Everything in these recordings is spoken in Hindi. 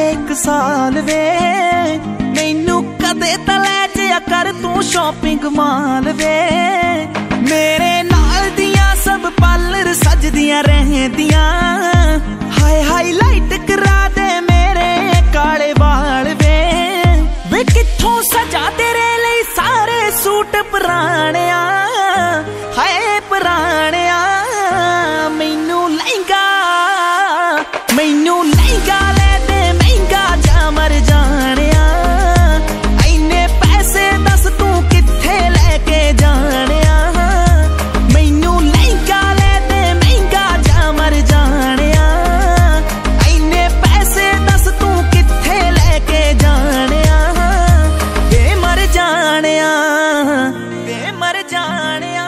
एक साल वे मैनू कदे तले जिया कर तू शॉपिंग माल वे मेरे नाल दियां सब पार्लर सजदियां रहदियां हाय हाईलाइट करा दे मेरे काले वाल वे कित्थों सजा तेरे लिए सारे सूट पुराणिया हाय पुराणिया मैनू लहंगा ले दे महंगा जा मर जानिया इन्ने पैसे दस तू कित्थे लेके जानिया मैनू लहंगा ले दे महंगा जा मर जानिया इन्ने पैसे दस तू कित्थे लेके जानिया मर जानिया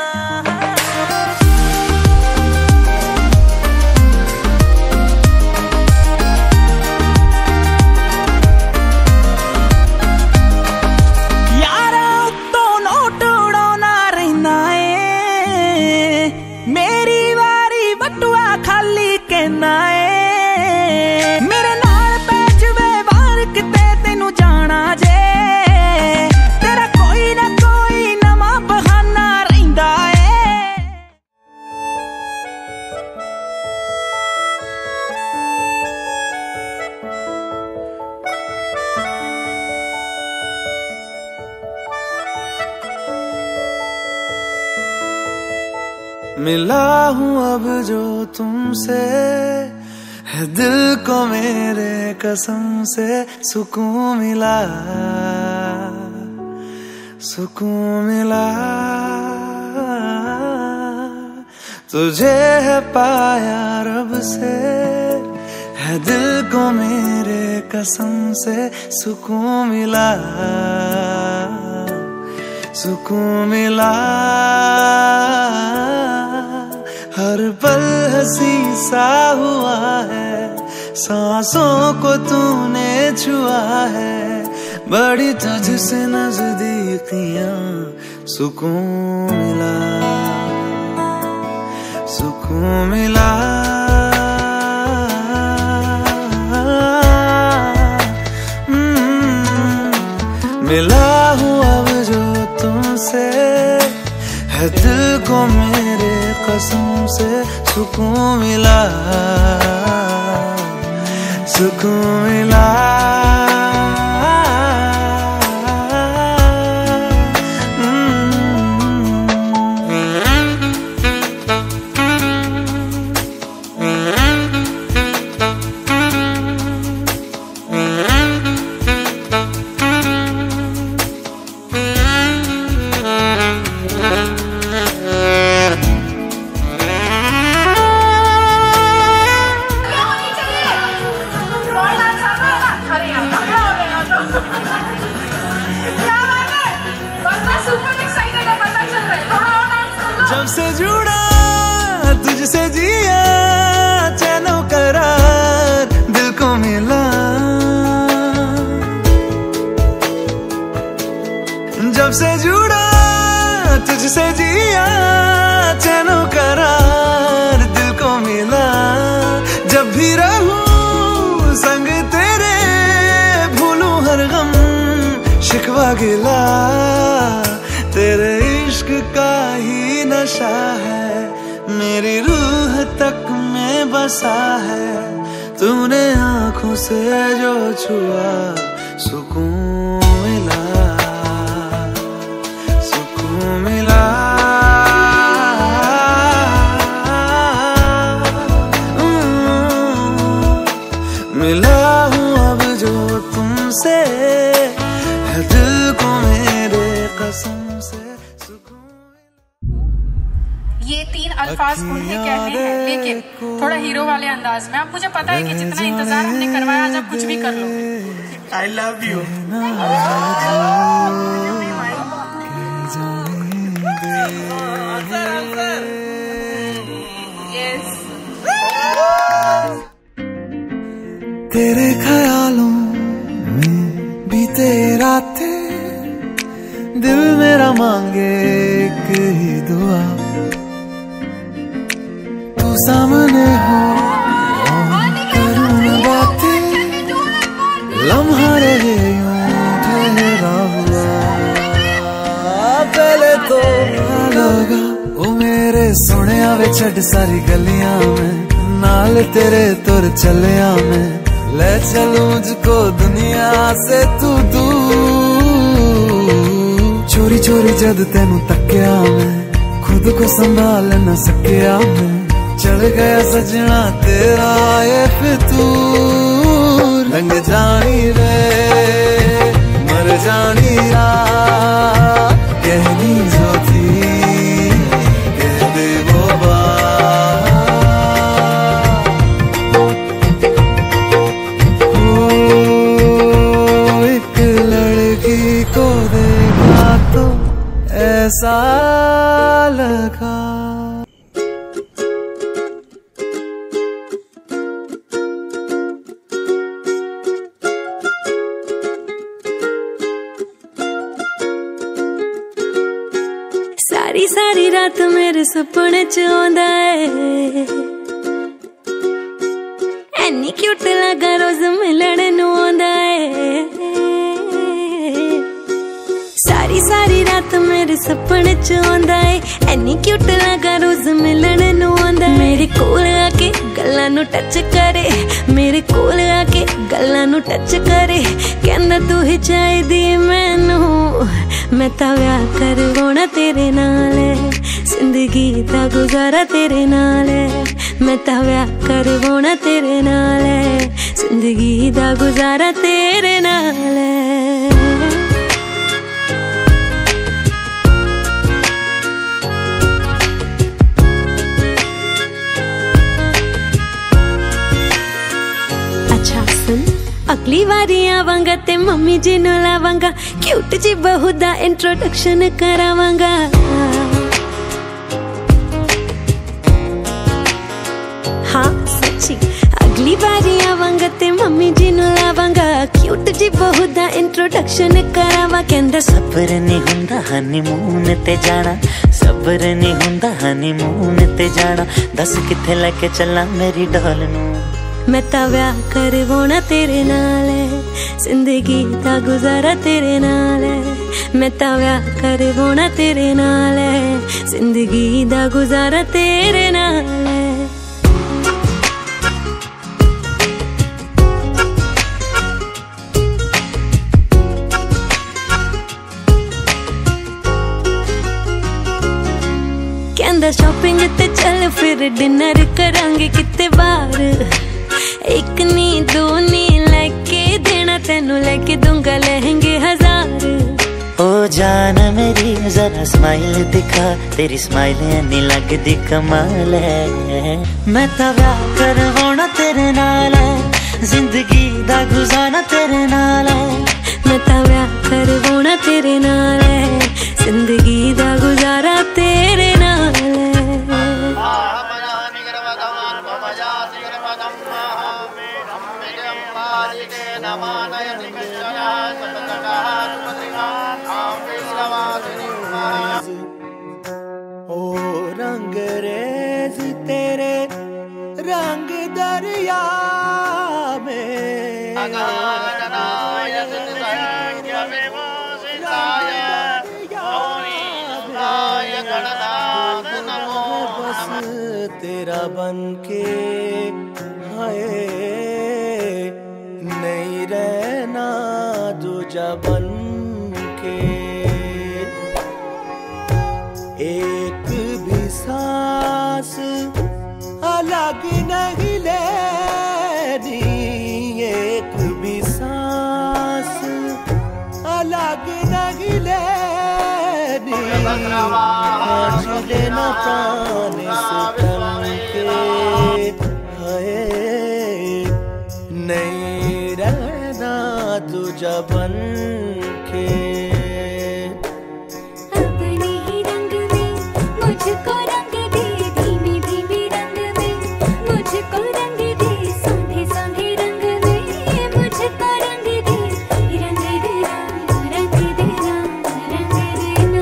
यारा उत्तों नोट उड़ाउणा रहिंदा ए मेरी वारी बटुआ खाली कहना ए मेरे नाल पै जवे वार किते तैनू जाना जे मिला हूँ अब जो तुमसे है दिल को मेरे कसम से सुकून मिला तुझे है पाया रब से है दिल को मेरे कसम से सुकून मिला हर पल हंसी सा हुआ है सांसों को तूने छुआ है बड़ी तुझसे नजदीकियां सुकून मिला मिला हूँ अब जो तुमसे है दिल को मेरे कसम से सुकून मिला जब से जुड़ा तुझसे जिया चैनो करार दिल को मिला जब से जुड़ा तुझसे जिया चैनो करार दिल को मिला जब भी रहूं संग तेरे भूलूं हर गम शिकवा गिला तेरे इश्क का ही नशा है मेरी रूह तक में बसा है तूने आँखों से जो छुआ सुकून मिला मिला हूँ अब जो तुमसे है दिल को मेरे कसम से ये 3 अल्फाज उन्हें कहने हैं लेकिन थोड़ा हीरो वाले अंदाज में। अब मुझे पता है कि जितना इंतजार हमने करवाया आज आप कुछ भी कर लोगे। I love you। तेरे ख्यालों में बीते रातें दिल मेरा मांगे एक ही दुआ तू सामने हो और करूँ बातें लगा ओ मेरे सोनिया वे छड़ सारी गलियां में, नाल तेरे तुर चलिया मैं, ले चलूं मुझको दुनिया से तू दूर। चोरी चोरी जद तेनू तक्या मैं, खुद को संभाल न सकिया मैं, चढ़ गया सजना तेरा ये फितूर। रंग जानी रे मर जानी रा, कहनी जो थी कह दे वो बात। एक लड़की को देखा तो ऐसा लगा। सारी सारी रात मेरे सपने च आंदा है, एनी क्यूट लगा रोज मिलण नू आंदा है। सारी सारी रात मेरे सपने च आंदा है, एनी क्यूट लगा रोज मिलण नू आंदा है। मेरे कोल आके गल्लां नू टच करे, मेरे कोल आके गल्लां नू टच करे, कहंदा तू ही चाहिदी मैनू, मैं तां व्याह करवाउणा तेरे नाल, जिंदगी दा गुजारा तेरे नाल, मैं तां व्याह करवाउणा तेरे नाल, जिंदगी दा गुजारा तेरे नाल। अच्छा सुन, अगली वारी आवांगा ते मम्मी जी नू लावांगा, क्यूट जी बहू दा इंट्रोडक्शन करावांगा। हाँ सच्ची, अगली बारी आवांगा ते मम्मी जी नू लावांगा, क्यूट जी बहू दा इंट्रोडक्शन करावा। कहंदा सबर नहीं हुंदा हनीमून ते जाना, सबर नहीं हुंदा हनीमून ते जाना, दस किथे लेके चला मेरी डॉल नू, मैं तां व्याह करवाउणा तेरे नाल, जिंदगी दा गुजारा तेरे नाल, मैं तां व्याह करवाउणा तेरे नाल, जिंदगी दा गुजारा तेरे नाल। कहंदा शॉपिंग ते चल फिर डिनर करांगे किते बाहर, एक नी दो नी लेके देना तेनू, लेके दूंगा लहंगे 1000। ओ जान मेरी जरा स्माइल दिखा, तेरी स्माइल नहीं लगदी कमाल है, मैं तां व्याह करवाउणा तेरे नाल, जिंदगी दा गुजारा तेरे नाल, मैं तां व्याह करवाउणा तेरे नाल, जिंदगी दा गुजारा तेरे नाल। ओ रंग रेज तेरे रंग दरिया में, बस तेरा बन के हाय, नहीं रहना दूजा बन के, एक भी सांस अलग नहीं लेनी, एक भी सांस अलग नहीं लेनी, लेना प्राण से तन के हाय, नहीं रहना दूजा बन के। अपने ही रंग में मुझको रंग दे, धीमे धीमे रंग में मुझको रंग दे, संधे संधे रंग में मुझको रंग दे, रंग देना रंग देना रंग देना।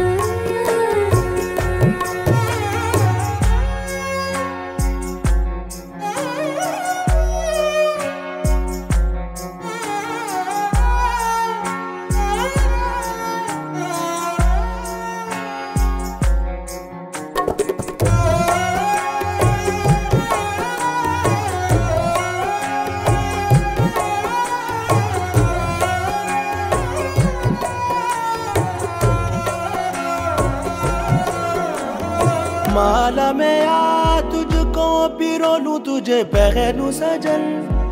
माला में आ तुझको पिरो लूं, तुझे पहनूं सजन।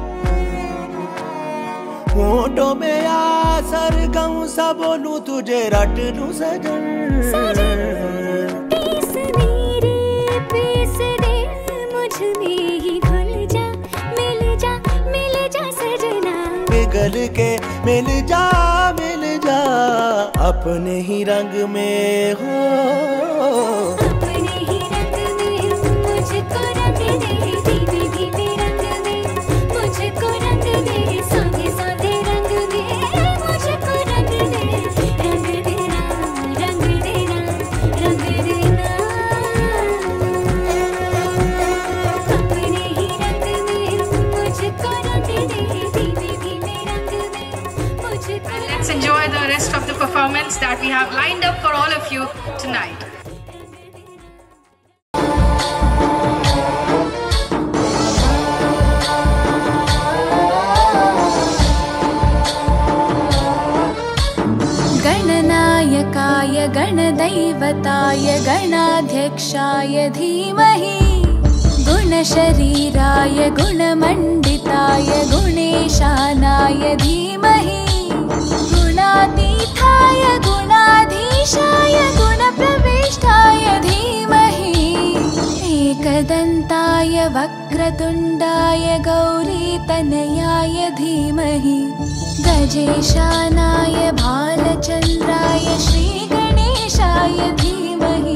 होठों में आ सरगम सा बोलूं, तुझे रट लूं सजन। पीस दे मुझ में ही घुल जा, मिल जा सजना। पिघल के मिल जा अपने ही रंग में हो। अपने ही रंग में मुझको रंग दे, धीमे धीमे रंग में मुझको रंग दे, सादे सादे रंग में मुझको रंग दे। रंग देना, रंग देना, रंग देना। अपने ही रंग में मुझको रंग दे, धीमे धीमे रंग में मुझको। Let's enjoy the rest of the performance that we have lined up for all of you tonight. गणनायकाय गणदैवताय गणाध्यक्षाय धीमहि, गुणशरीराय गुणमण्डिताय गुणेशानाय धीमहि, गुणातीताय गुणाधीशाय गुणप्रविष्टाय धीमहि, एकदन्ताय वक्रतुण्डाय गौरीतनयाय धीमहि, गजेशानाय भालचन्द्राय श्रीगणेशाय धीमहि।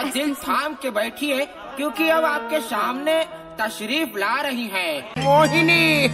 दिल थाम के बैठिए, क्योंकि अब आपके सामने तशरीफ ला रही हैं मोहिनी।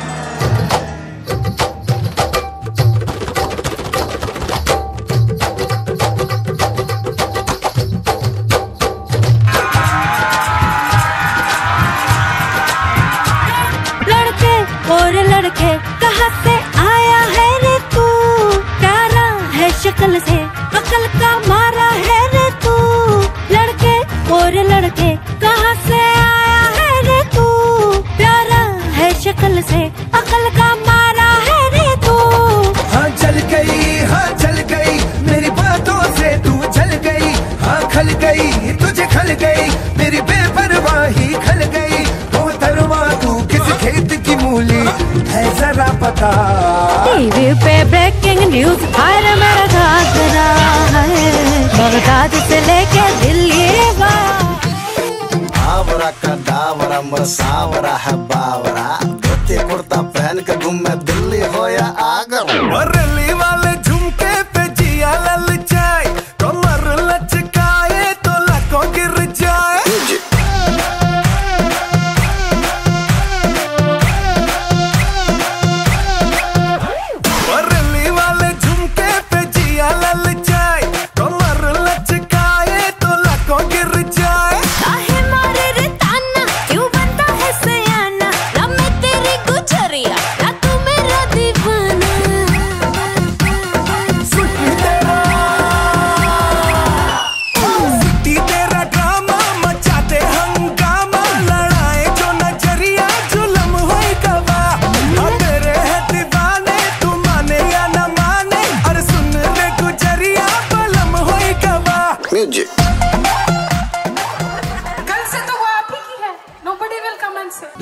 लड़के और लड़के कहाँ से आया है रे तू, प्यारा है शक्ल से अकल का मारा है रे तू। लड़के और लड़के कहाँ से आया है रे तू, प्यारा है शक्ल से अकल का मारा है रे तू। हाँ चल गई मेरी बातों से तू चल गई, हाँ खल गई तुझे खल गई मेरी बेपरवाही खल गई। ओ तरवा तू किस खेत की मूली है जरा पता। टीवी पे ब्रेकिंग न्यूज हर मेरा घाघरा है, बगदाद से लेके दिल्ली आवरा का दावरा मसावरा है बावरा, धोती कुर्ता पहन के घूमे दिल्ली हो या आगरा। रैली वाले झुमके पे जिया ललचाए, कमर लचकाए तो लाखों गिर जाए। रैली वाले झुमके पे जिया ललचाए, कमर लचकाए तो लाखों गिर जाए। काहे मारे रे ताना, क्यों बनता है सयाना, ना मैं तेरी गुजरिया ना तू मेरा दीवाना। सिटी तेरा ड्रामा मचाते हंगामा, लड़ाए जो नजरिया जुलम होई गवा। तेरे है दीवाने तू माने या न माने, और सुन रे गुजरिया बलम होई गवा। म्यूजिक कल से तो वो आप ही की है, nobody will come and say।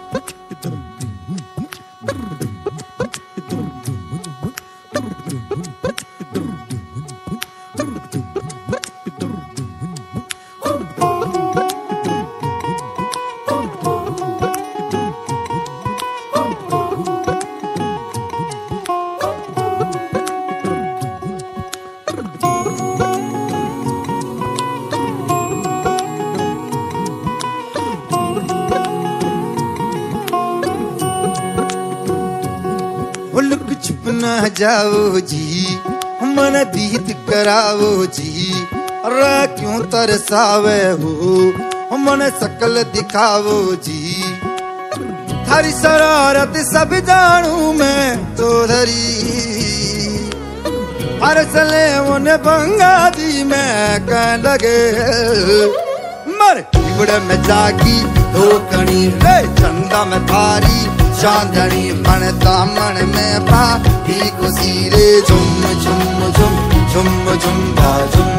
लुक छुप ना जाओ जी, मन दीद कराओ जी, अरे क्यों तरसावे हो मन शकल दिखाओ जी। थारी शरारत सब जानू मैं तो धरी, हर सले उन्हें बंगा दी मैं कह लगे। मर इबड़े में जागी धोकनी रे चंदा में थारी चांदनी, मन दामन में पाती खुशी रे झुम झुम झुम झुम झुम झुम।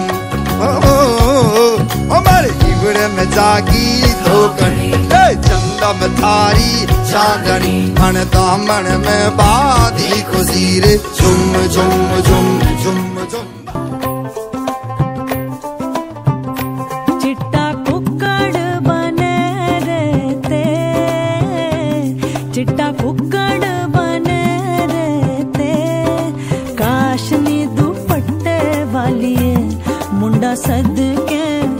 ओ मर इबड़े में जागी धोकनी रे चंदा में थारी चांदनी, मन दामन में पाती खुशी रे झुम झुम झुम झुम झुम। चिट्टा कुक्कड़ बने रहते, चिट्टा कुक्कड़ बने रहते, काशनी दुपट्टे वाली मुंडा सदके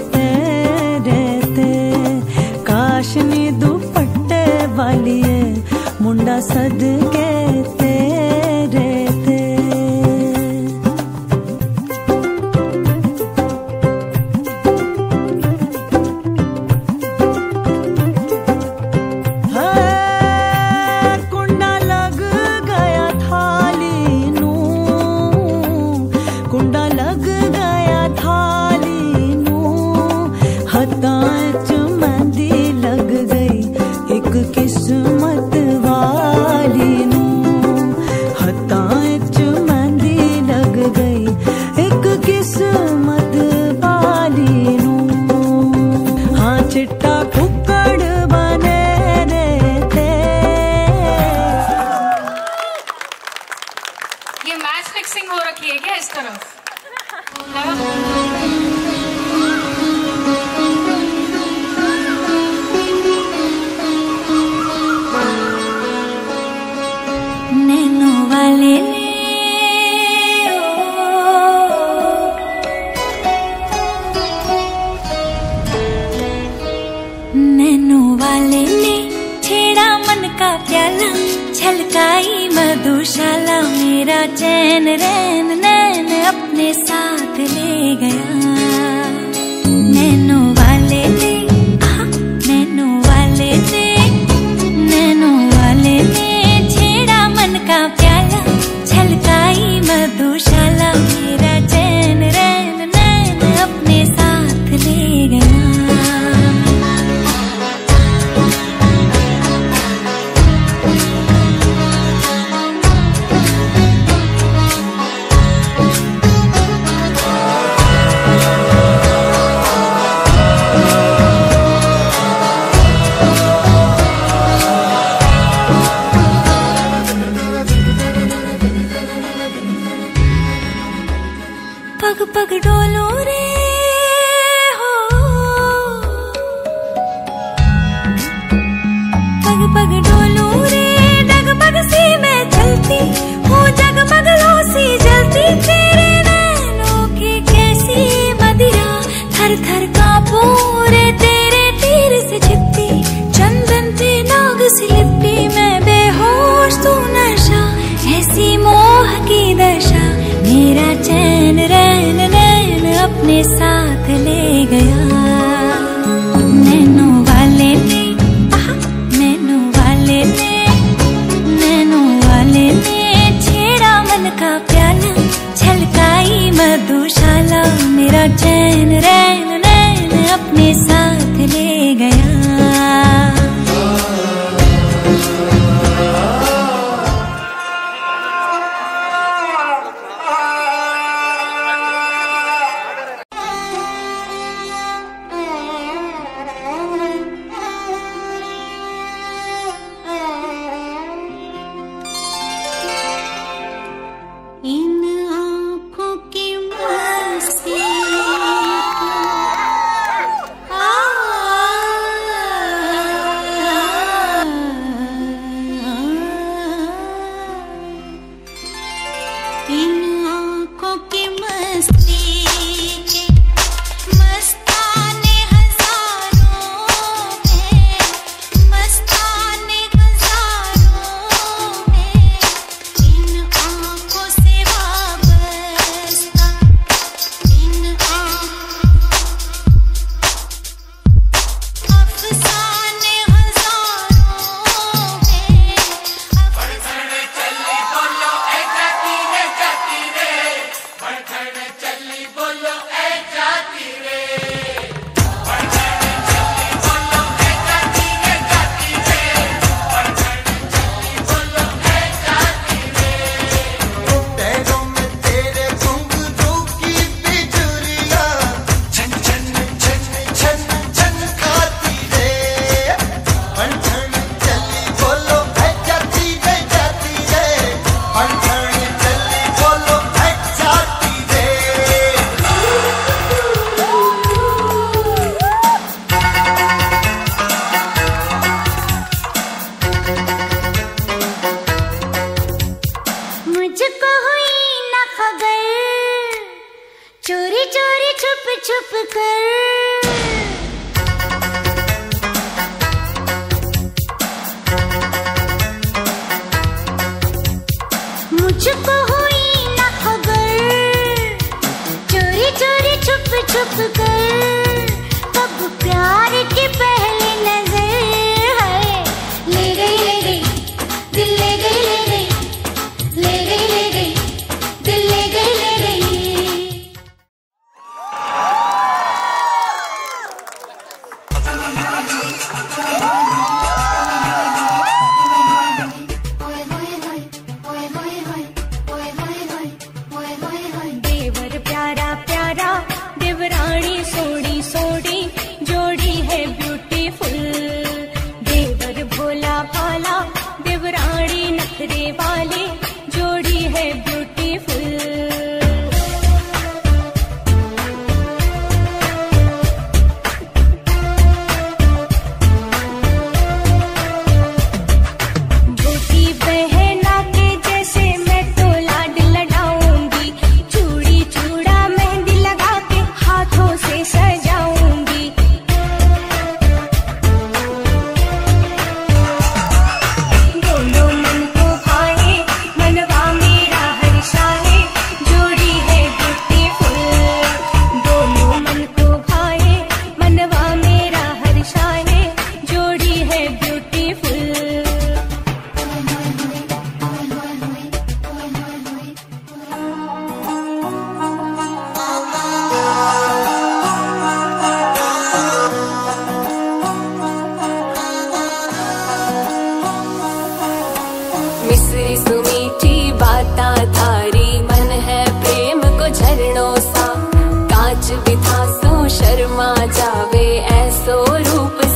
रहते, काशनी दुपट्टे वाली मुंडा सदके रहते। कुंडा लग गया थाली नू, कुंडा लग गया थाली नू, हथां च मेहंदी लग गई एक किस्मत वाली नू, हथां च मेहंदी लग गई एक किस्मत वाली नू। हाँ चिट्टा कुक्कड़ बने रहते। ये मैच फिक्सिंग हो रखी है क्या इस तरफ? नैनो वाले ने वाले ने छेड़ा मन का प्याला, छलकाई मधुशाला, मेरा चैन रैन नैन अपने साथ ले गया। नैनो वाले ने, नैनो वाले ने, नैनो वाले ने छेड़ा मन का प्याला, छलकाई मधुशाला, मेरा चैन रैन नैन अपने साथ ले गया।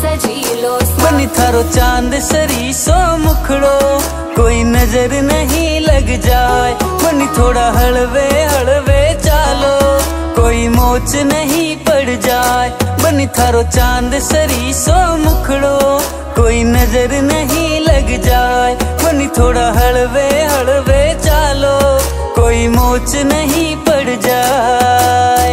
सजी लो बनी थारो चांद सरी सो मुखड़ो कोई नजर नहीं लग जाए बनी थोड़ा हलवे हलवे चालो कोई मोच नहीं पड़ जाए बनी थारो चांद सरी सो मुखड़ो कोई नजर नहीं लग जाए बनी थोड़ा हलवे हलवे चालो कोई मोच नहीं पड़ जाए।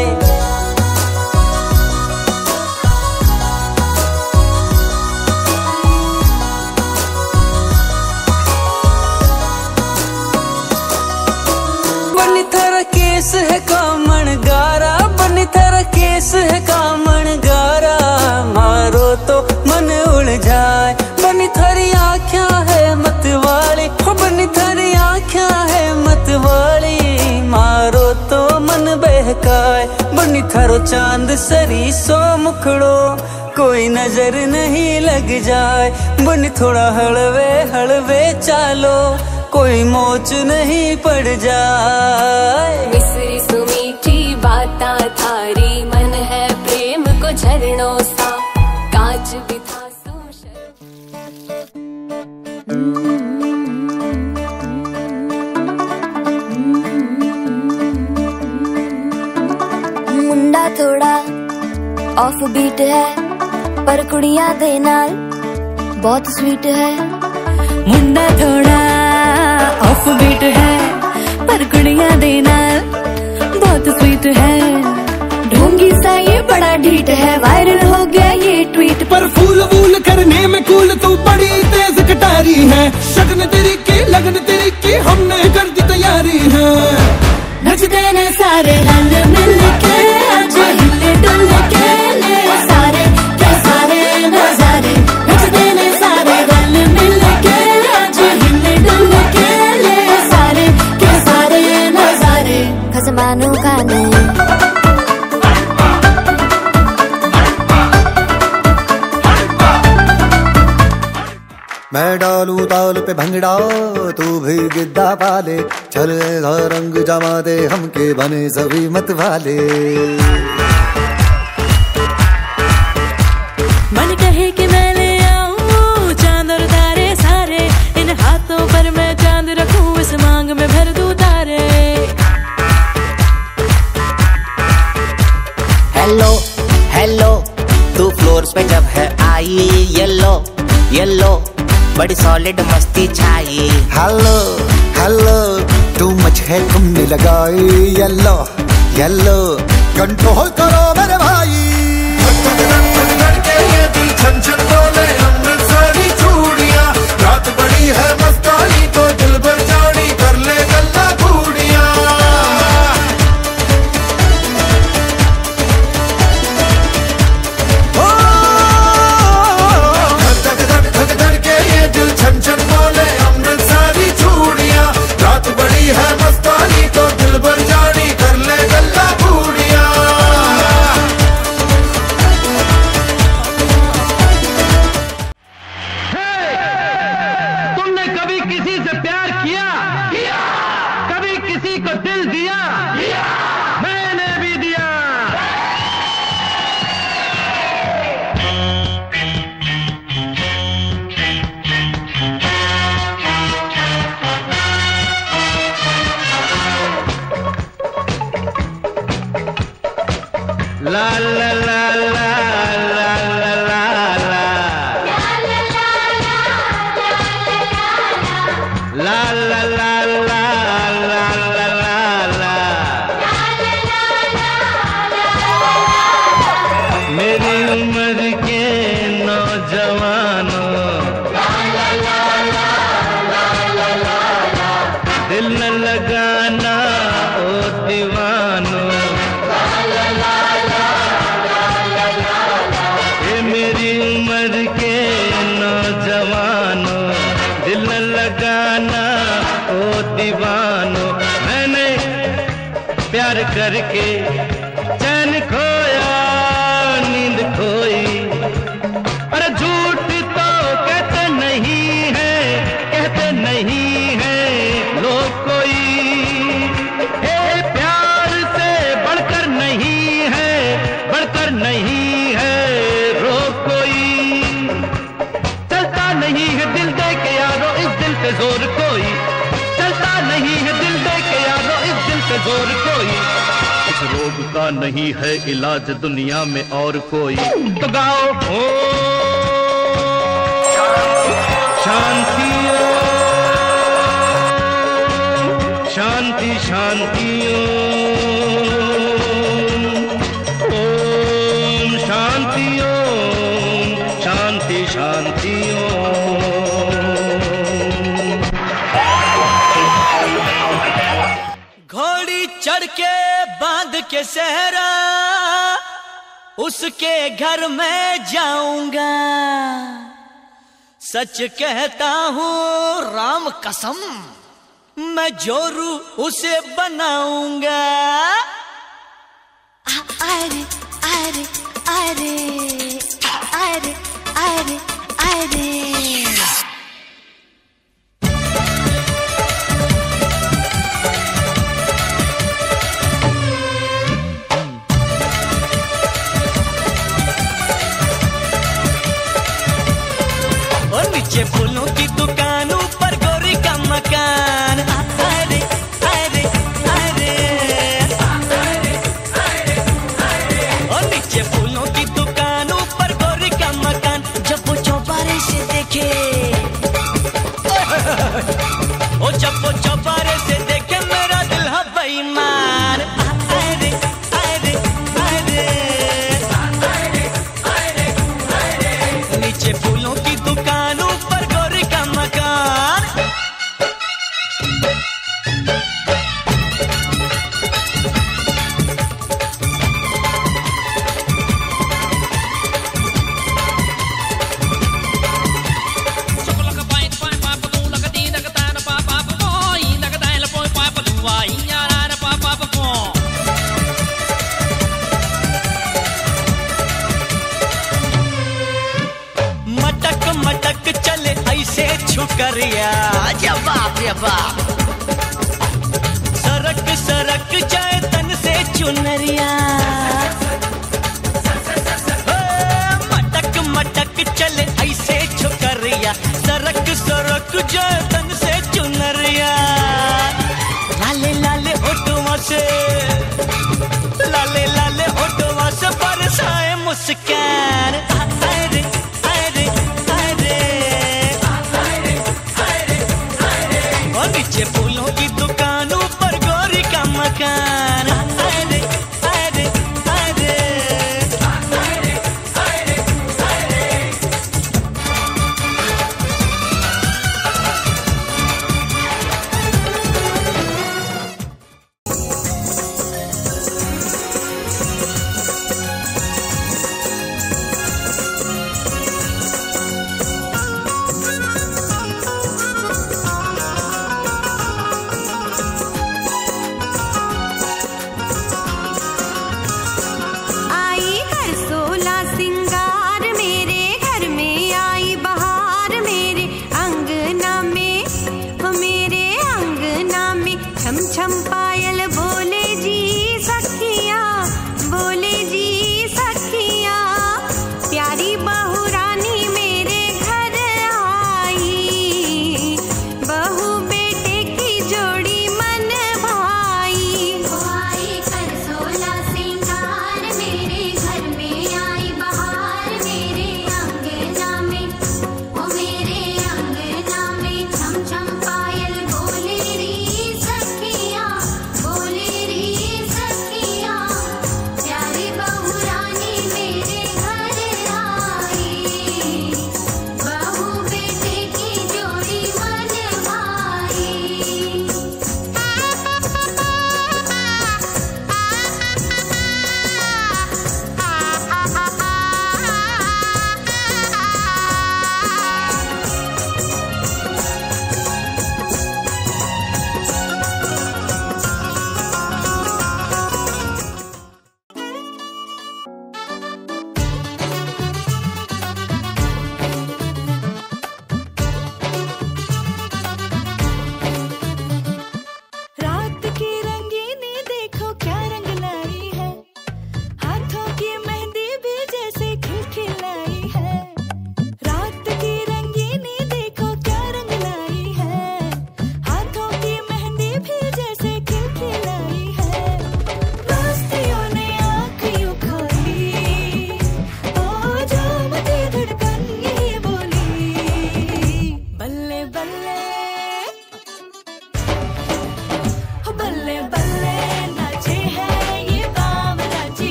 बनी थारा केस है कामण गारा बनी थारा केस है कामण गारा मारो तो मन उड़ जाए बनी थारी आँखियाँ है मतवाली बनी थारी आँखियाँ है मतवाली मारो तो मन बहकाए बनी थारो चांद सरी सो मुखड़ो कोई नजर नहीं लग जाए बनी थोड़ा हलवे हलवे चालो कोई मोच नहीं पड़ जाए। मिसरी सुमीठी बाता थारी मन है प्रेम को झरनों सा कांच भी था मुंडा थोड़ा ऑफ बीट है पर कुड़ियां दे नाल बहुत स्वीट है मुंडा थोड़ा ऑफ बीट है पर कुड़ियां दे नाल बहुत स्वीट है ढोंगी सा ये बड़ा ढीठ है वायरल हो गया ये ट्वीट पर फूल वूल करने में कूल तू बड़ी तेज कटारी है शगन तेरी की लगन तेरी की हमने कर दी तैयारी है नचते ने सारे रंग मिल के आज हिले डुल के ले सारे के सारे नजारे नचते ने सारे रंग मिल के आज हिले डुल के ले सारे के सारे नजारे खसमानों का नहीं मैं डालू ताल पे भंगड़ा तू भी गिद्दा पाले चल ऐसा रंग जमा दे हमके बने सभी मत वाले मन कहे कि मैं ले आऊं चांद और तारे सारे इन हाथों पर मैं चांद रखूं इस मांग में भर दूं तारे। हेलो हेलो तू फ्लोर पे जब है आई येलो येलो बड़ी सॉलिड मस्ती छाई हेलो हेलो तू मच है तुमने लगाई येलो येलो कंट्रोल करो मेरे भाई छन छन बोले अमृतसरी चूड़ियां रात बड़ी है मस्तानी तो दिल भर जानी कर ले गल्ला घूड़ियां छन छन बोले अमृतसरी चूड़ियां रात बड़ी है मस्तानी तो दिल भर जानी कर ले गल्ला घूड़ियां। तुमने कभी किसी से प्यार किया? कभी किसी को दिल दिया? मैंने भी दिया। ला ला ला ला ला ला ला ला ला ला ला ला ला मेरी उम्र के नौजवानों दिल न लगाना ओ दीवानों ये मेरी उम्र के नौजवानों दिल न लगाना ओ दीवानों मैंने प्यार करके चैन खोया नींद खोई अरे झूठ तो कहते नहीं है लोग कोई प्यार से बढ़कर नहीं है रोग कोई सिवा नहीं है इलाज दुनिया में और कोई। तो गाओ ओ शांति शांति शांति ओम शांति ओम शांति शांति घोड़ी चढ़ के बांध के सहरा उसके घर में जाऊंगा। सच कहता हूँ राम कसम मैं जोरू उसे बनाऊंगा। अरे अरे अरे अरे अरे अरे नीचे फूलों की दुकान ऊपर गोरी का मकान। अरे अरे अरे और नीचे फूलों की दुकान ऊपर गोरी का मकान। जब वो चौबारे से देखे ओ जब वो चौबारे से देखे मेरा दिल है बेईमान। अरे अरे अरे नीचे फूलों की दुकान ऊपर गोरी का मकान। मटक मटक चले ऐसे छुकरिया जवाब जवाब। सरक सरक जाए तन से चुनरिया। मटक मटक चले ऐसे छुकरिया सरक सरक जाए तन से चुनरिया। लाले लाले होठों से लाले लाले होठों से बरसाए मुस्कान। अरे अरे अरे और नीचे फूलों की दुकान ऊपर गोरी का मकान। अरे अरे अरे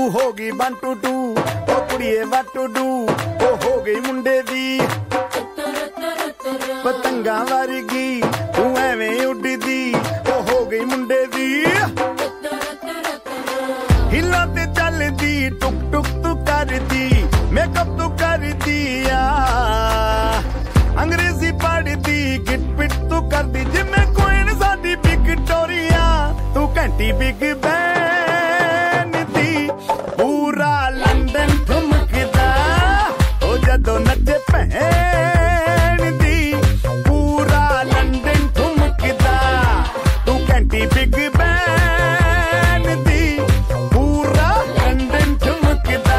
होगी 1 to 2 O कुड़िए what to do ओ हो गई मुंडे दी पतंगा वर्गी तू एवें उड़दी ओ हो गई मुंडे दी हिला ते चलदी टुक टुक तू करदी मेकअप तू करदी अंग्रेजी पढ़दी गिट पिट तू करदी जिम्मे कोइन साडी विक्टोरिया तू घंटी बिग बैन दी पूरा लंदन ठुमकदा ओ जदों नचे भैन दी पूरा लंदन ठुमकदा तू घंटी बिग बैन दी पूरा लंदन ठुमकदा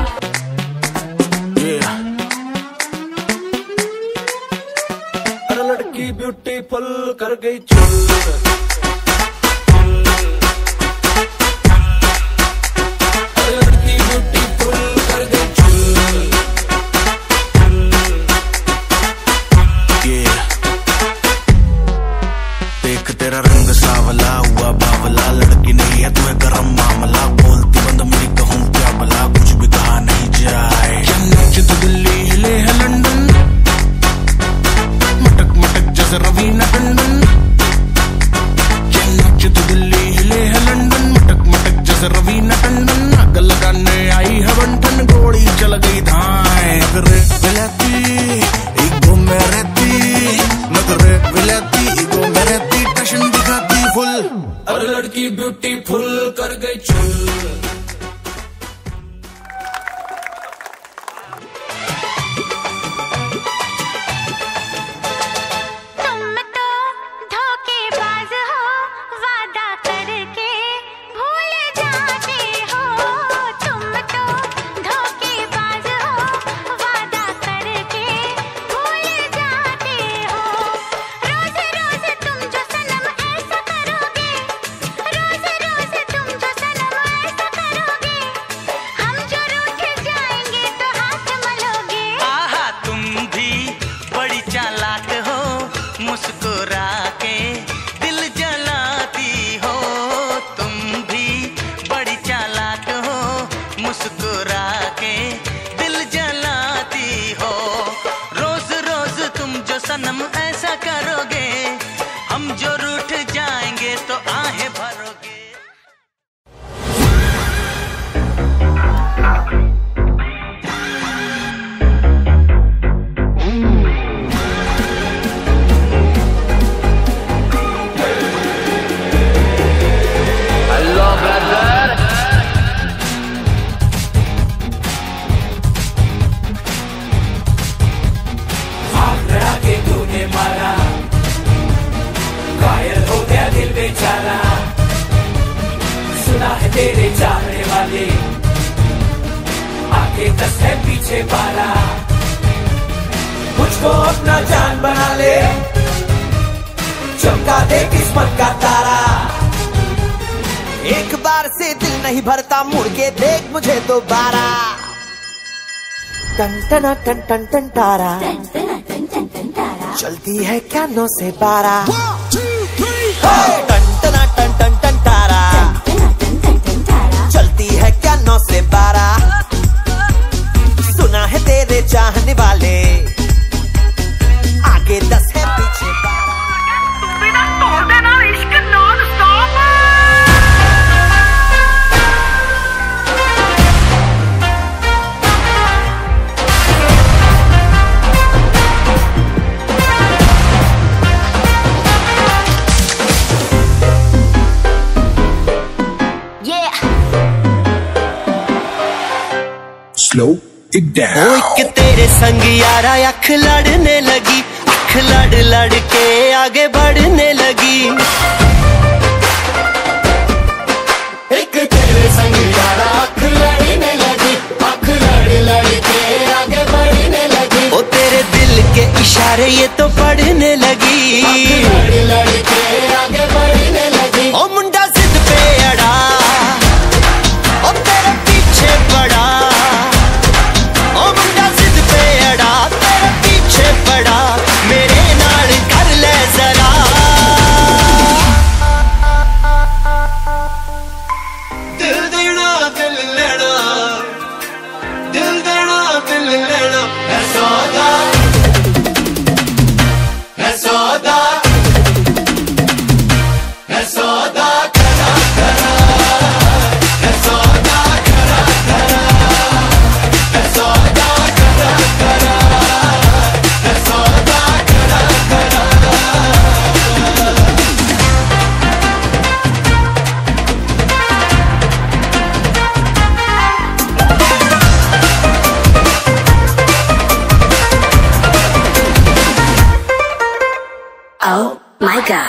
लड़की ब्यूटीफुल कर गई चुल लड़की ब्यूटीफुल कर गई चुल देख तेरा रंग सावला हुआ बावला लड़की नहीं है तुम्हें गरम मामला बोलती बंद मेरी कहूँ क्या भला कुछ भी कहा नहीं जाए चेन्नई तो दिल्ली हिले है लंदन जैसे रवीना टंडन चेन्नई तो दिल्ली हिले है लंदन मटक मटक जैसे रवीना टंडन आग लगाने आई है बंटन गोली चल गई धाए नगरे विलाती ईगो में रहती नगरे विलाती ईगो में रहती टशन दिखाती फुल और लड़की ब्यूटीफुल कर गई चुल मुस्कुरा के दिल जलाती हो तुम भी बड़ी चालाक हो मुस्कुरा के दिल जलाती हो रोज रोज तुम जो सनम ऐसा करोगे हम जो रूठ जाएंगे तो आहें भरोगे सुना है तेरे चाहने वाले आगे 10 है पीछे 12 मुझको अपना जान बना ले चमका दे किस्मत का तारा एक बार से दिल नहीं भरता मुड़ के देख मुझे दोबारा टन टन टन टन टन तारा चलती है क्या 9 से 12 टन टन टन टन टन तारा चलती है क्या 9 से 12 सुना है तेरे चाहने वाले आगे 10 है पीछे 12 Slow it down. एक तेरे संग यारा अख लड़ने लगी अख लड़ लड़ के आगे बढ़ने लगी एक तेरे संग यारा अख लड़ने लगी अख लड़ लड़ के आगे बढ़ने लगी ओ तेरे दिल के इशारे ये तो पढ़ने लगी लड़ लड़ के आगे बढ़ने लगी ओ मुंडा जिद पे अड़ा ओ तेरे पीछे पड़ा ओ मुंडा जिद पे अड़ा तेरे पीछे पड़ा मेरे नाल कर ले जरा दिल देना दिल लेना Ida.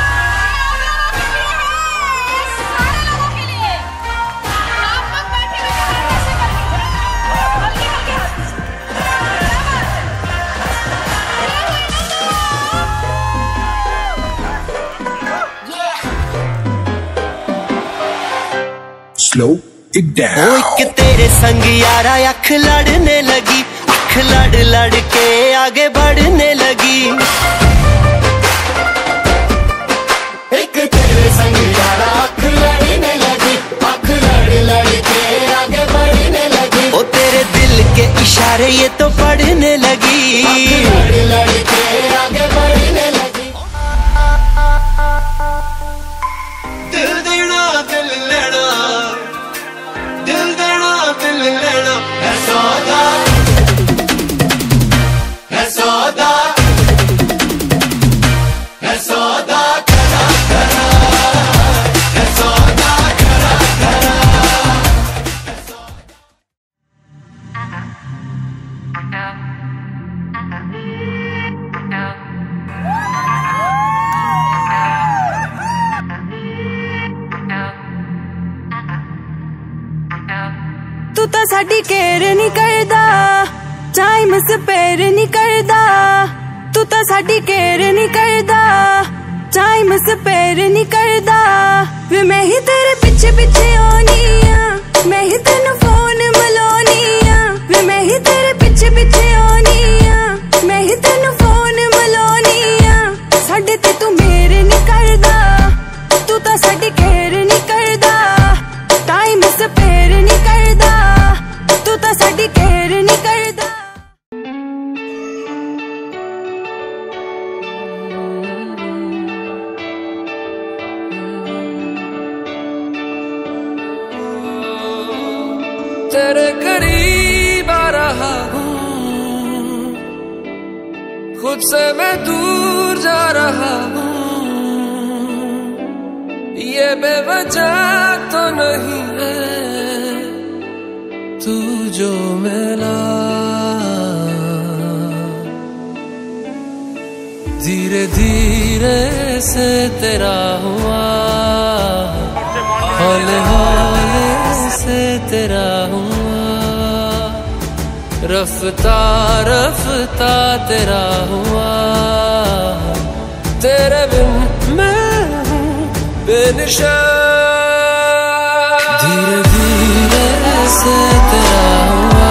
Slow it down. ओ एक तेरे संग यारा अख लड़ने लगी, अख लड़ लड़ के आगे बढ़ने लगी। एक तेरे संग यारा अख लड़ने लगी, अख लड़ लड़ के आगे बढ़ने लगी। ओ तेरे दिल के इशारे ये तो पढ़ने लगी, अख लड़ लड़ के आगे बढ़ने लगी। दिल देना दिल लेना, दिल देना दिल लेना है सौदा, है सौदा, है सौदा करा करा, है सौदा करा करा। तू तो साडी केयर नहीं करदा, टाइम स्पेयर नहीं करदा। तू तो साडी केयर नहीं करदा, टाइम स्पेयर नहीं करदा। वे मैं ही तेरे पीछे पीछे आनी आ, मैं ही तेनू फोन मिलानी आ। वे मैं ही तेरे पीछे पीछे आनी आ, मैं ही तेनू फोन मिलानी आ। साडे ते तू मेरे नहीं करदा, तू तो साडी केयर नहीं करदा, टाइम स्पेयर नहीं करदा। तू तो साडी केयर नहीं करदा। तेरे करीब आ रहा हूँ, खुद से मैं दूर जा रहा हूँ। ये बेवजह तो नहीं है तू जो मिला, धीरे धीरे से तेरा हुआ, हौले हौले से तेरा हुआ, रफ्ता रफ्ता तेरा हुआ। तेरे बिन मैं हूँ बेनिशान, धीरे धीरे से तेरा हुआ।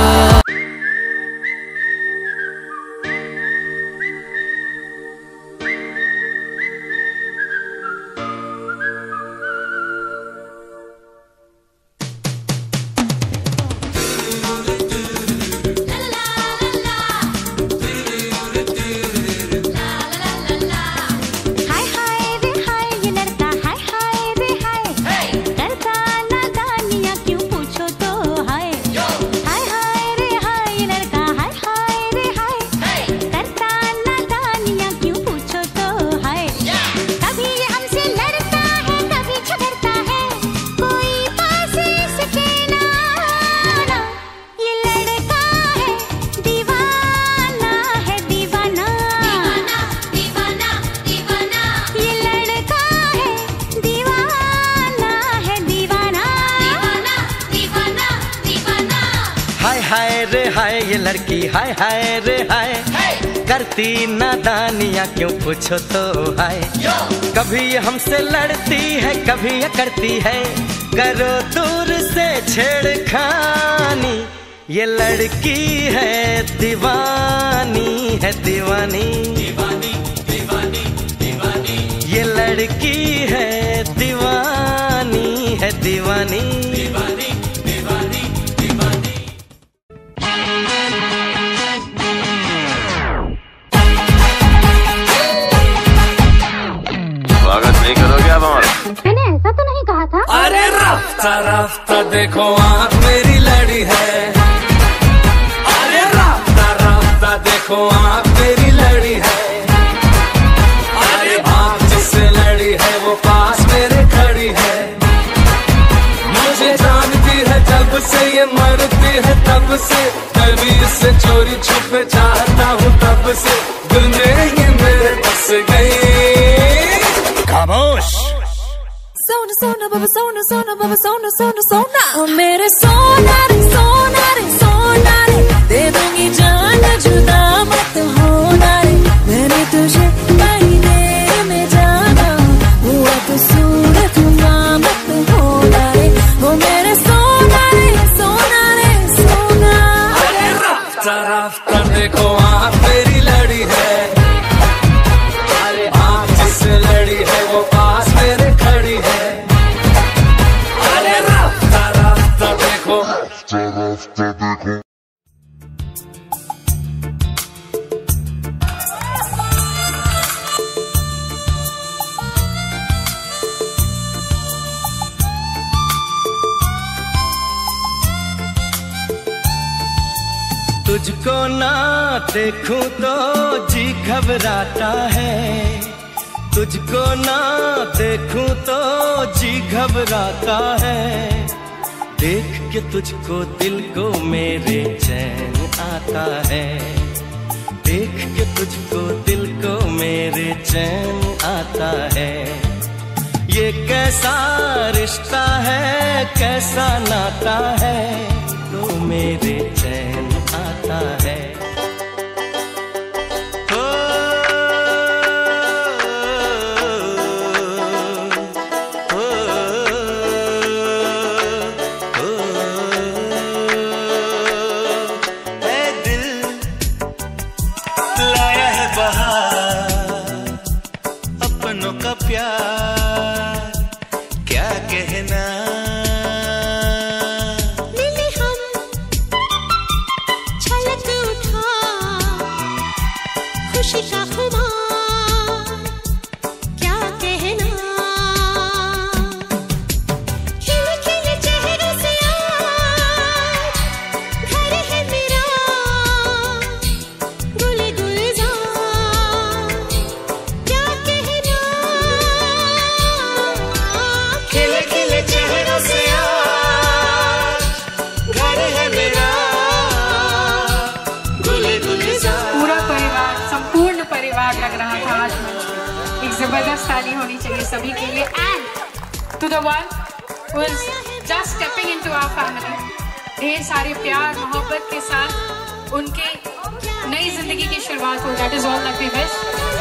हाय रे हाय ये लड़की हाय हाय रे हाय, करती नादानियाँ क्यों पूछो तो हाय। कभी ये हमसे लड़ती है कभी ये करती है, करो दूर से छेड़खानी। ये लड़की है दीवानी है दीवानी, दीवानी दीवानी दीवानी। ये लड़की है दीवानी है दीवानी, दीवानी दीवानी दीवानी। स्वागत नहीं करोगे आप हमारा? मैंने ऐसा तो नहीं कहा था। अरे राफ्ता राफ्ता देखो आँख मेरी लड़ी है, अरे राफ्ता राफ्ता देखो आँख मेरी लड़ी है। अरे आँख जिससे लड़ी है वो पास मेरे खड़ी है, मुझे जानती है जब से ये मरती है तब से, कभी इससे चोरी छुपे चाहता हूँ तब से, दुनिया ये मेरे बस गई। खामोश। सोना सोना बाबा सोना सोना बाबा सोना सोना सोना ओ मेरे सोना रे सोना रे सोना रे दे दूंगी जान जुदा मत होना रे मैंने तुझे महीने में जाना हुआ तो सूरत मत होना रे ओ मेरे सोना रे सोना रे सोना। अरे रफ्ता रफ्ता देखो आँख मेरी लड़ी है, अरे आँख जिससे लड़ी है वो पास मेरे खड़ी है। अरे रफ्ता रफ्ता देखो, रफ्ता देखो। तुझको ना देखूं तो जी घबराता है, तुझको ना देखूं तो जी घबराता है। देख के तुझको दिल को मेरे चैन आता है, देख के तुझको दिल को मेरे चैन आता है। ये कैसा रिश्ता है कैसा नाता है, तो मेरे चैन आता है। ओ, ओ, ओ, ऐ दिल लाया है बहार अपनों का प्यार, क्या कहना। जबरदस्त ताली होनी चाहिए सभी के लिए। And to the one who is just stepping into our family, ढेर सारे प्यार मोहब्बत के साथ उनकी नई जिंदगी की शुरुआत हो। That is all that we wish.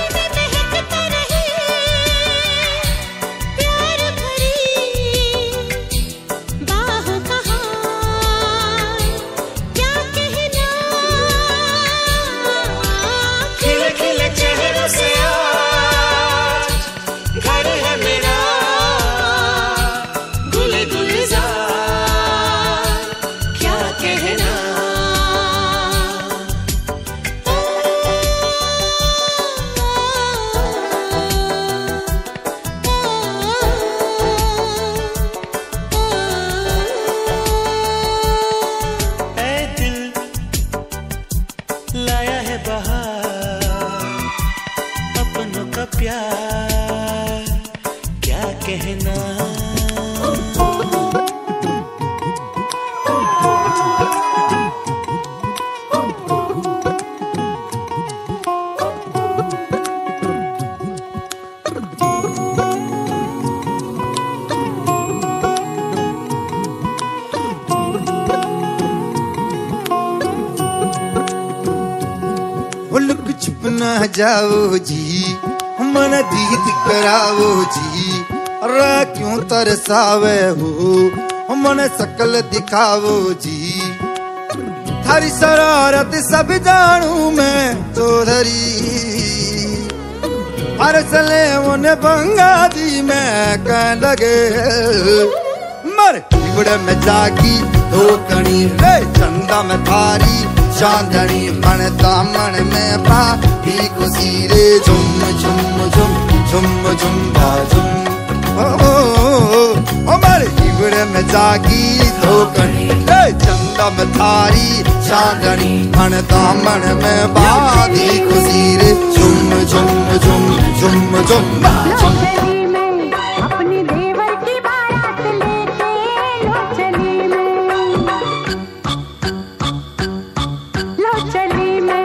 जाओ जी मन दीद कराओ जी, रा क्यों तरसावे हो मन सकल दिखाओ जी। थारी शरारत सब जानू मैं तो धरी, हर सले उन बंगा दी मैं कह लगे। मर बड़े में जागी दो कणी रे चंदा में थारी चांदनी, मन दामन में पाती खुशी रे झुम झुम झुम झुम झुम बाजुम। ओ मर हिबड़े में जागी दो कणी रे चंदा में थारी चांदनी, मन दामन में पाती खुशी रे झुम झुम झुम झुम झुम बाजुम।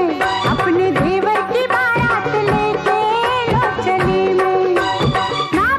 अपने देवर की बारात लेके लो चली मैं।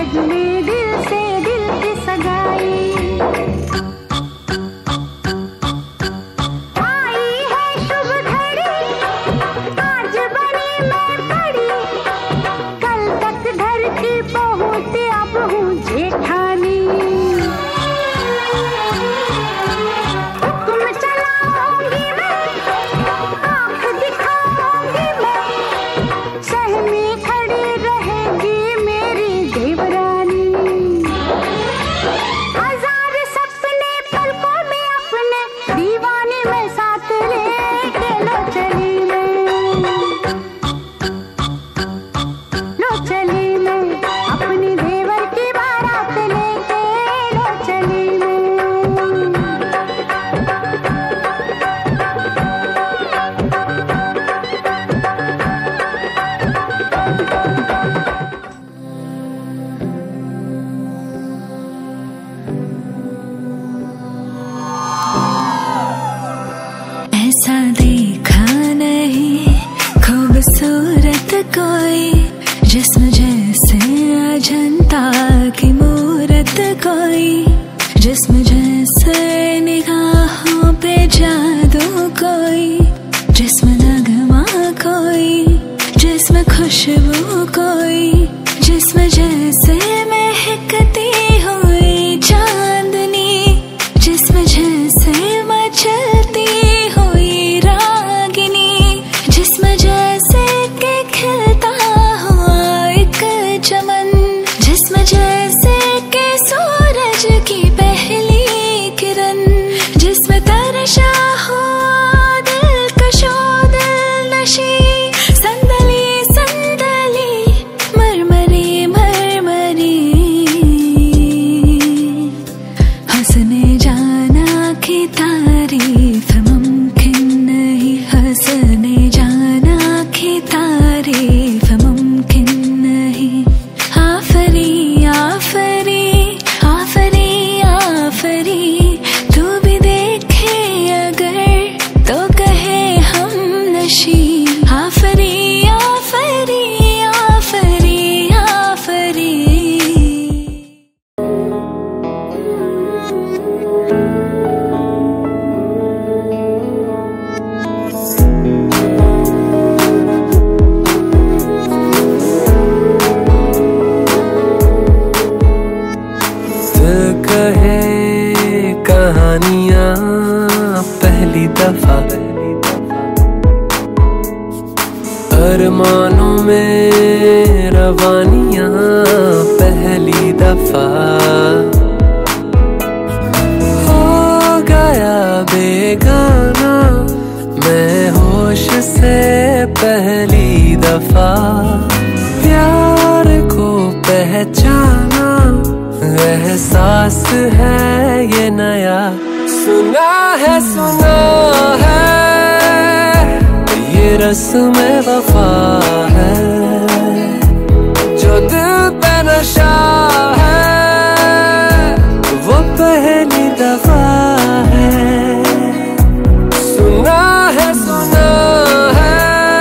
सजने दिल से दिल की सगाई। आई है शुभ घड़ी, आज बनी मैं बड़ी, कल तक घर की बहू से अब हूँ जेठानी। हुक्म चलाऊंगी मैं, आँख दिखाऊंगी मैं, सहमी खड़ी रहेगी मेरी देवरानी। हजार सपने पलकों में अपने, दीवानी में साथ लेके लो चली मैं, लो चली मैं, अपनी देवर की बारात लेके लो चली मैं। ऐसा देखा नहीं खूबसूरत कोई, जिस्म जैसे अजंता की मूरत कोई, जिस्म जैसे निगाहों पे जादू कोई, जिस्म नगमा कोई, जिस्म खुशबू कोई, जिस्म जैसे महकती हुई चांदनी, जिस्म जैसे मचलती हुई रागिनी, जिस्म जैसे के खिलता हुआ एक चमन, जिस्म जैसे के सूरज की पहली किरण, जिस्म तरशा हुआ दिलकशो दिलनशी, संदली संदली मरमरी मरमरी। हंसने जाना की तारीफ मुमकिन नहीं, हंसने जाना की तारीफ मुमकिन नहीं। आफरी आफरी आफरी आफरी, तू भी देखे अगर तो कहे हम नशी। आफरी आफरी आफरी आफरी। दिल कहे कहानियां पहली दफा, अरमानों में रवानियां पहली दफा, हो गया बेगाना मैं होश से पहली दफा, प्यार को पहचाना एहसास है ये नया। सुना है ये रस्म वफा है, जो दिल पे नशा है वो पहली दफा है। सुना है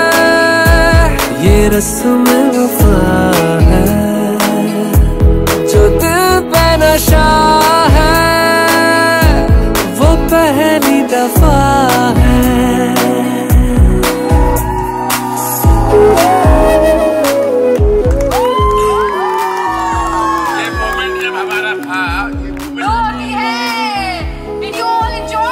ये रस्म वफा है, जो दिल पे नशा है वो पहली दफा है। ये मोमेंट जब हमारा था, Did you all enjoy?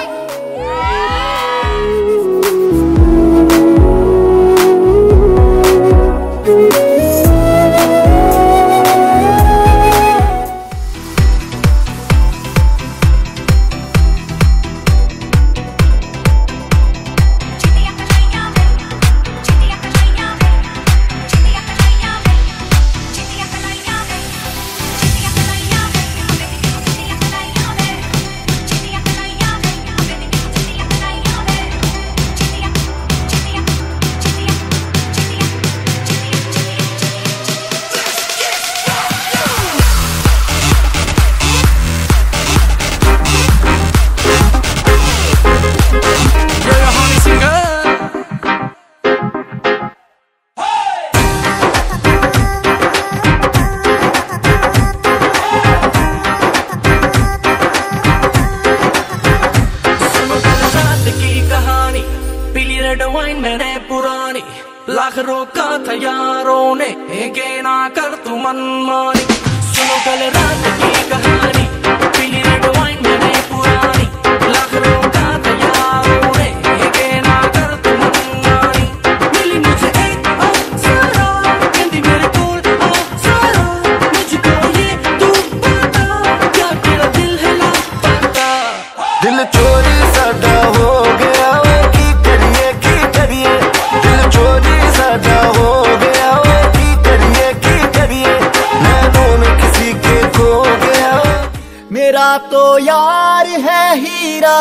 के ना कर तू मनमानी। सुनो कल रात की कहानी, पीली रेड वाइन मैंने पुरानी, लखनऊ का तैयार होने के ना कर तू मनमानी। मिली मुझे एक अप्सरा, कहती मेरे कोल अप्सरा, मुझको ये तू बता, क्या तेरा दिल है लापता। दिल चोरी साडा हो गया वे, की करिए दिल चोरी साडा हो गया वे, की करिए नैनों में किसी के खो गया। मेरा तो यार है हीरा,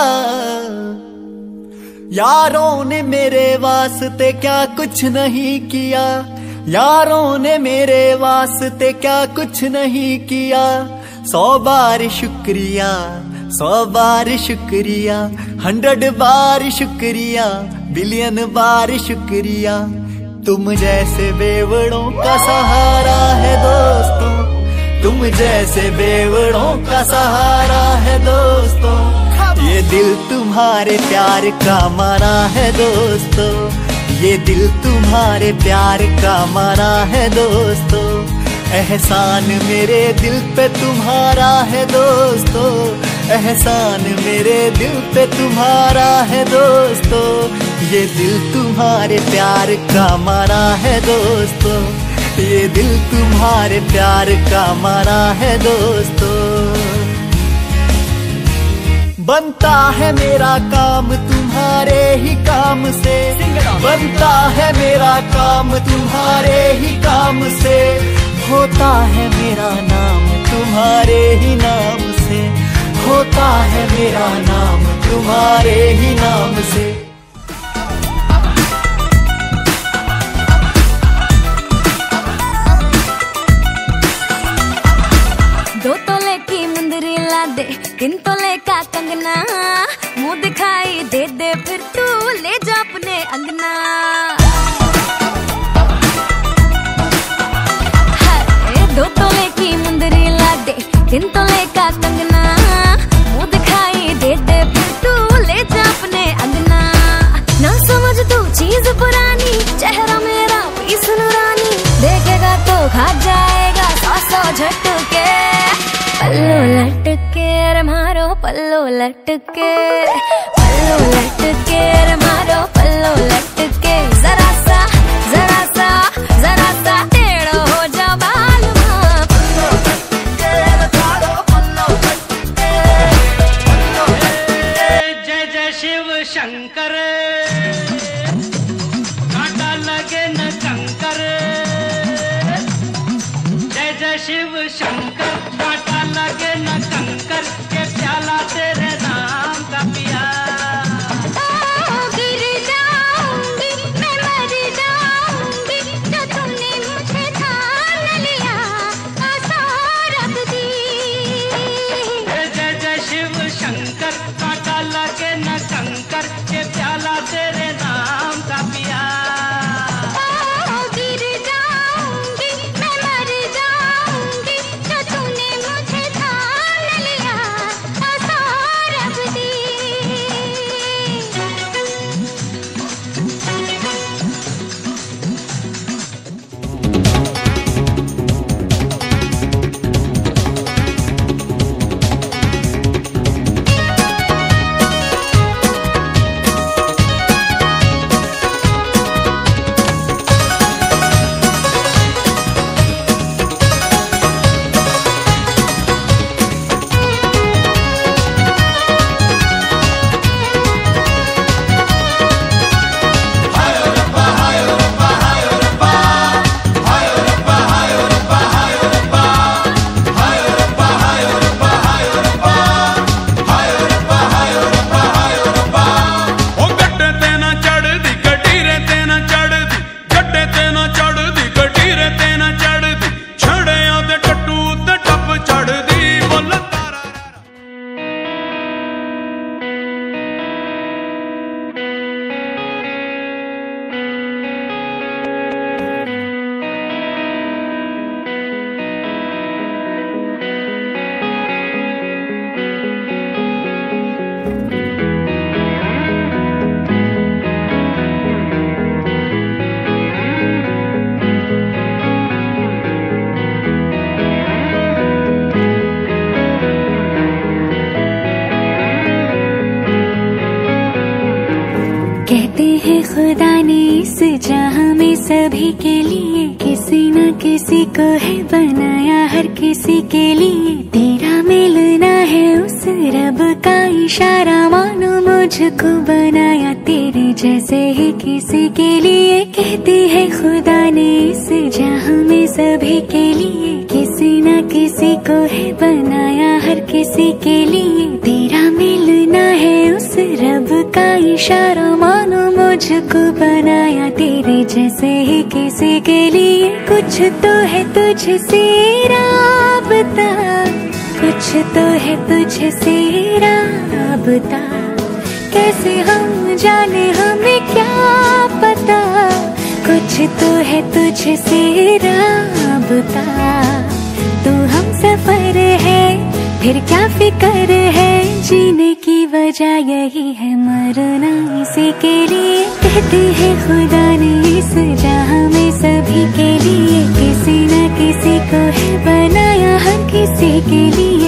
यारों ने मेरे वास्ते क्या कुछ नहीं किया, यारों ने मेरे वास्ते क्या कुछ नहीं किया। 100 बार शुक्रिया, 100 बार शुक्रिया, 100 बार शुक्रिया, बिलियन बार शुक्रिया। तुम जैसे बेवड़ों का सहारा है दोस्तों, तुम जैसे बेवड़ों का सहारा है दोस्तों। ये दिल तुम्हारे प्यार का मारा है दोस्तों, ये दिल तुम्हारे प्यार का मारा है दोस्तों। एहसान मेरे दिल पे तुम्हारा है दोस्तों, एहसान मेरे दिल पे तुम्हारा है दोस्तों। ये दिल तुम्हारे प्यार का मारा है दोस्तों, ये दिल तुम्हारे प्यार का मारा है दोस्तों। बनता है मेरा काम तुम्हारे ही काम से, बनता है मेरा काम तुम्हारे ही काम से। होता है मेरा नाम तुम्हारे ही नाम से, होता है मेरा नाम तुम्हारे ही नाम से। दो तोले की मुंदरी ला दे, 3 तोले का कंगना, मुंह दिखाई दे दे फिर तू ले जा अपने अंगना। हाय 2 तोले की मुंदरी ला दे, 3 तोले का कंगना, मुंह दिखाई दे दे फिर तू ले जा अपने अंगना। ना समझ तू चीज पुरानी, चेहरा मेरा पीस नूरानी, देखेगा तो खा जाएगा 100 झटके। पल्लो लटके रे मारो पल्लो लटके, पल्लो लटके रे मारो पल्लो लटके। जरा सा टेढ़ो हो जा बालमा, पल्लो लटके रे मारो पल्लो लटके। जय जय शिव शंकर, कांटा लगे न कंकर। जय जय शिव शंकर, कांटा लगे न कंकर, के प्याला तेरे नाम का पिया। गिर जाऊंगी मैं मर जाऊंगी, जो तुमने मुझे ठान लिया आसां रख दी। जय जय शिव शंकर, कांटा लगे न कंकर, के प्याला तेरे नाम का पिया। गिर जाऊंगी मैं मर जाऊंगी, जो तुमने मुझे ठान लिया खुदा ने इस जहां में सभी के लिए किसी न किसी को है बनाया, हर किसी के लिए तेरा मिलना है उस रब का इशारा, मानो मुझको बनाया तेरे जैसे ही किसी के लिए। कहती है खुदा ने इस जहां में सभी के लिए किसी न किसी को है बनाया, हर किसी के लिए तेरा मिलना है उस रब का इशारा, मानो मुझको बनाया तेरे जैसे ही किसी के लिए। कुछ तो है तुझसे राबता, कुछ तो है तुझसे राबता, कैसे हम जाने हमें क्या पता। कुछ तो है तुझसे राबता, तू हम सफर है फिर क्या फिकर है, जीने की वजह यही है मरना इसी के लिए। कहते हैं खुदा ने इस जहां में सभी के लिए किसी न किसी को है बनाया, हर किसी के लिए।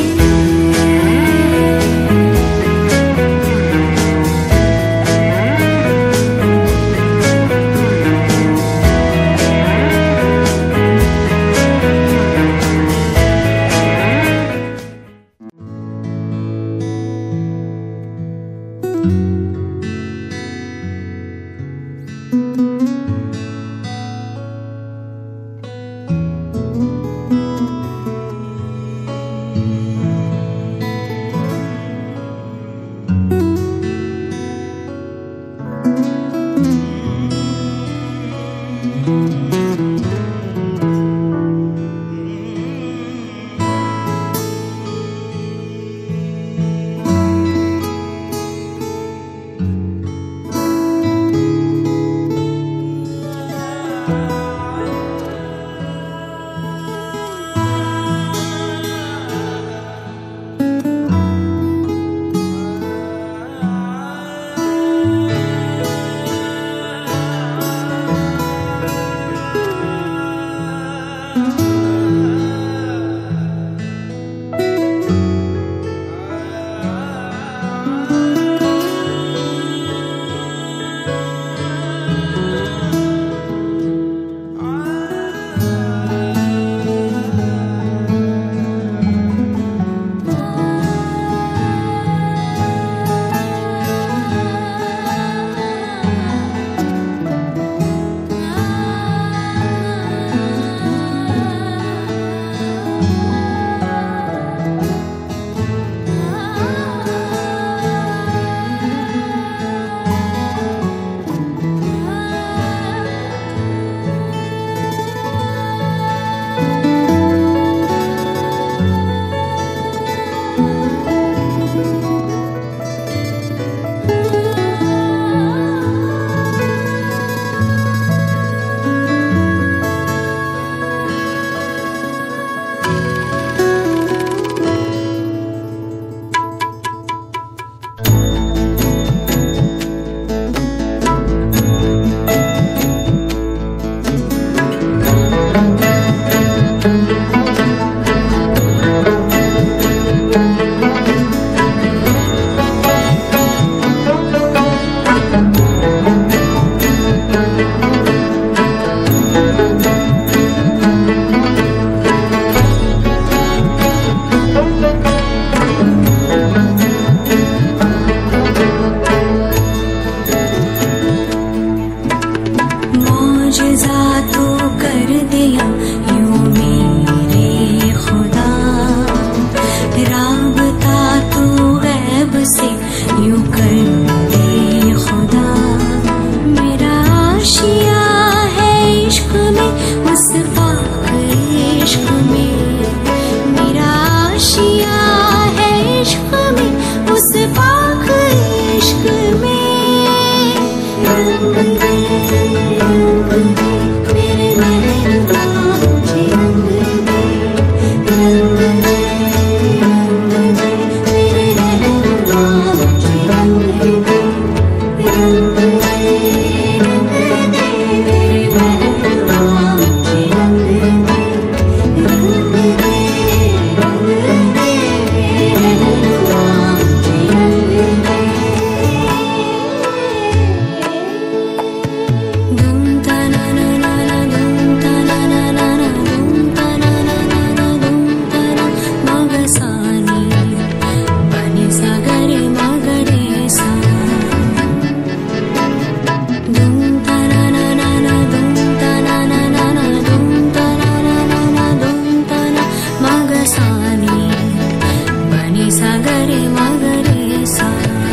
सानी बनी सा गरे मगरे सा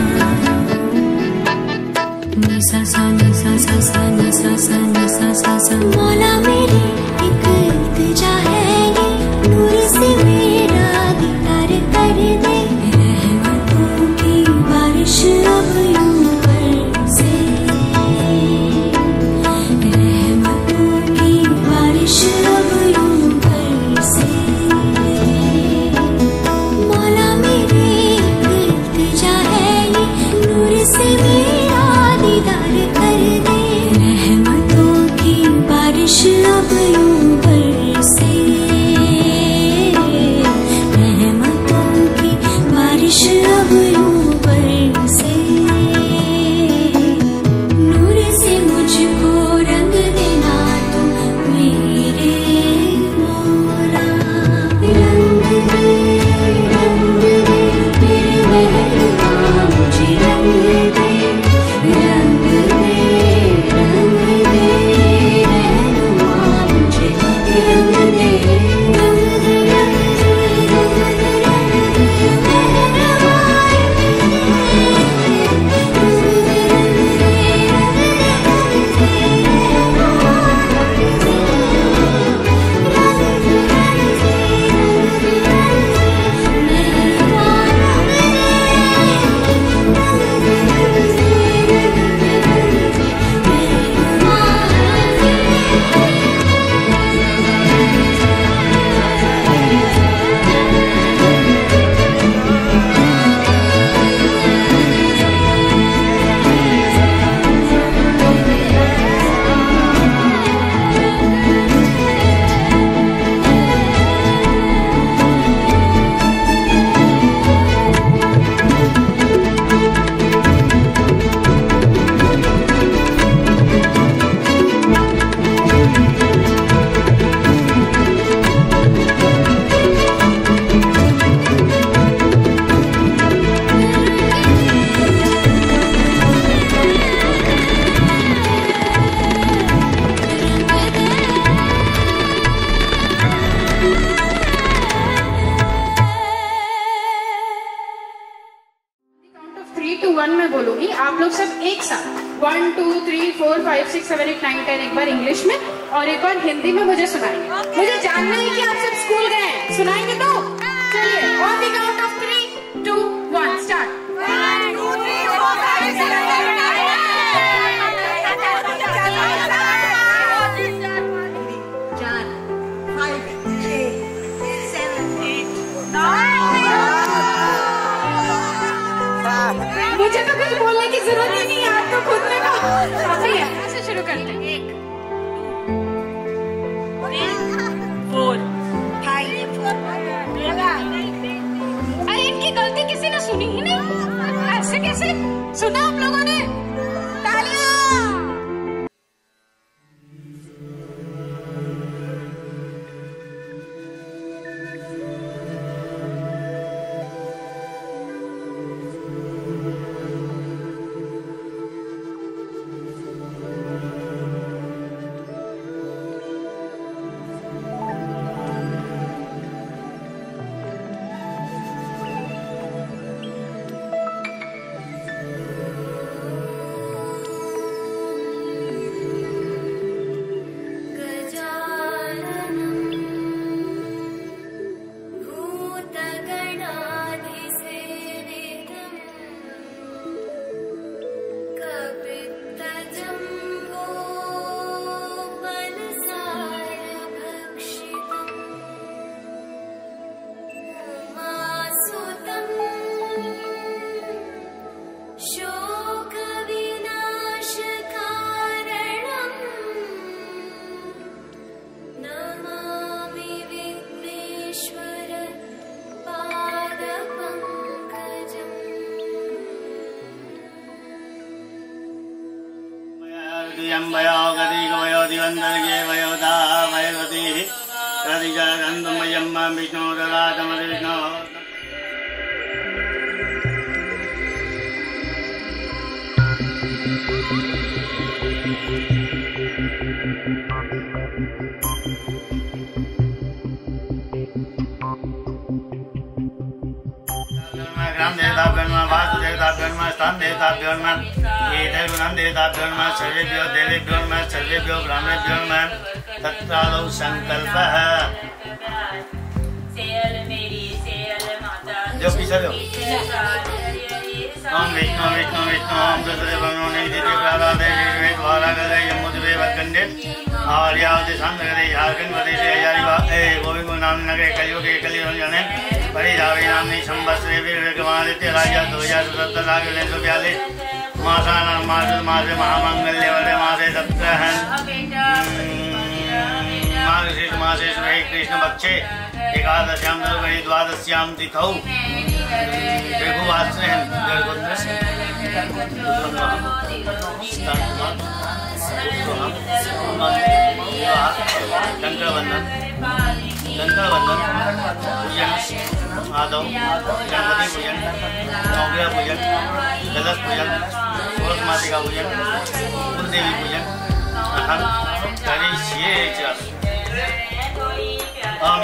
नि सा सा नि सा सा सा नि सा सा नि सा सा सा। मौला मेरी एक इल्तिजा है ये, नूर से मेरा दीदार कर दे, रहमतों की बारिश अब यूं बरसे, रहमतों की बारिश अब यूं बरसे। मौला मेरी एक इल्तिजा है ये, नूर से मेरा दीदार कर दे, रहमतों की बारिश अब यूं बरसे, रहमतों की बारिश अब यूं बरसे। नूर से मुझको रंग देना तो मेरे मौला, रंग दे मेरे महबूबा मुझे रंग दे, रंग दे रहनुमा मुझे रंग दे, रंग दे मैं बोलूंगी, आप लोग सब एक साथ 1 2 3 4 5 6 7 8 9 10 एक बार इंग्लिश में और एक बार हिंदी में मुझे सुनाएंगे। मुझे जानना है कि आप सब स्कूल गए हैं, सुनाएंगे तो चलिए on the count of 3 2 1 start. 1 2 3 4 5 6 7 8 मुझे तो कुछ बोलने की जरूरत ही नहीं है, आप तो खुद में काफी है। ऐसे शुरू करते हैं 1 2 3 4 5 अरे इनकी गलती किसी ने सुनी ही नहीं, ऐसे कैसे सुना आप लोगों ने? तालियां। वयो गतिगमयो दिवन्दर्गे वयोदा वयवती प्रतिजागन्धमयं विष्णु ददातमविष्णु। ग्राम देवताभ्यो नमः वासुदेवताभ्यो नमः स्थान देवताभ्यो नमः एतैर्गुणं देवताभ्यो नमः सर्वेभ्यो देवेभ्यो नमः सर्वेभ्यो ब्राह्मणेभ्यो नमः तत्रादौ संकल्पः जो पीछे दो ओम विष्णु विष्णु विष्णु ओम दशदेवनो निधिदेव प्रादादेवी द्वारागले यमुद्वे वकंडे आर्यावति संगरे झारखंड प्रदेश हजारीबाग गोविंद नाम नगरे कलियुगे कलियुग जने परिधावी नामनी संवत्सरे वीरगमादित्य राजा 2077 लाख 942 मासानां मासे महामंगल्यवरे मासे सप्तहन् मार्गशीर्ष मासे श्री कृष्ण पक्षे एकादश्यां द्वादश्यां तिथौ भृगुवासरे शंकरवंदन पूजन आदौ गणपति पूजन नवग्रह पूजन कलश पूजन षोडश मासिका पूजन कुलदेवी पूजन अहम करिष्ये च ओम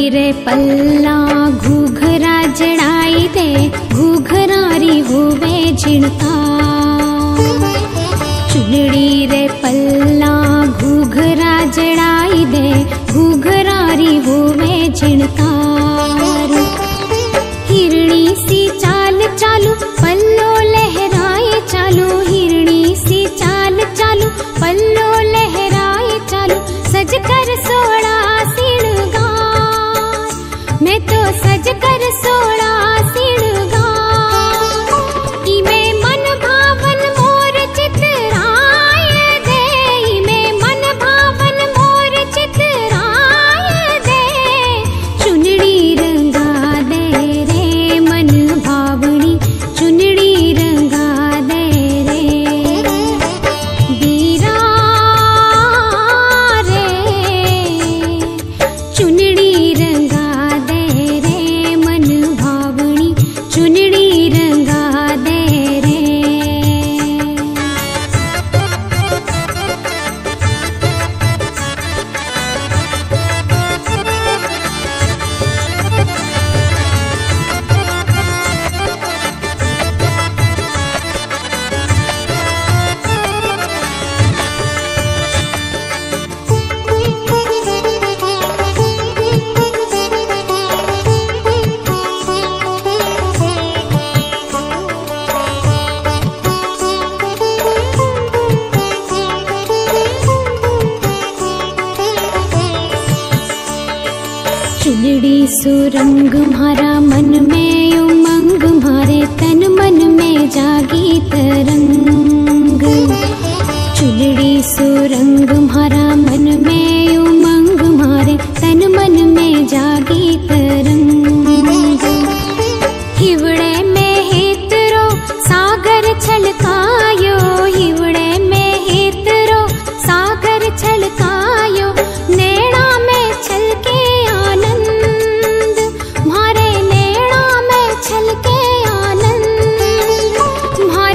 रे पल्ला घूघरा जड़ाई दे घूघरारी होवे झिणका चुनड़ी रे पल्ला घूघरा जड़ाई दे घूघरारी होवे झिणकार हिरणी सी चाल चालू पल्लो लहराए चालू हिरणी सी चाल चालू पल्लो लहराए चालू सज कर सोड़ा सिणगार मैं तो सज कर सोड़ा सिणगार इमे मन भावन मोर चितराय दे इमे मन भावन मोर चितराय दे चुनड़ी रंगा दे रे मन भावनी चुनड़ी रंगा दे रे बीरा रे चुनड़ी रंगा दे रे मन भावनी चुनड़ी रंगा दे रे चुनड़ी सुरंग म्हारा मन में उमंग म्हारे तन मन में जागी तरंग चुनड़ी सुरंग म्हारा मन में उमंग म्हारे तन मन में जागी तरंग हिवड़े में हेतरो सागर छलकायो हिवड़े में हेतरो सागर छलकायो नैना में छलके आनंद म्हारे नैना में छलके आनंद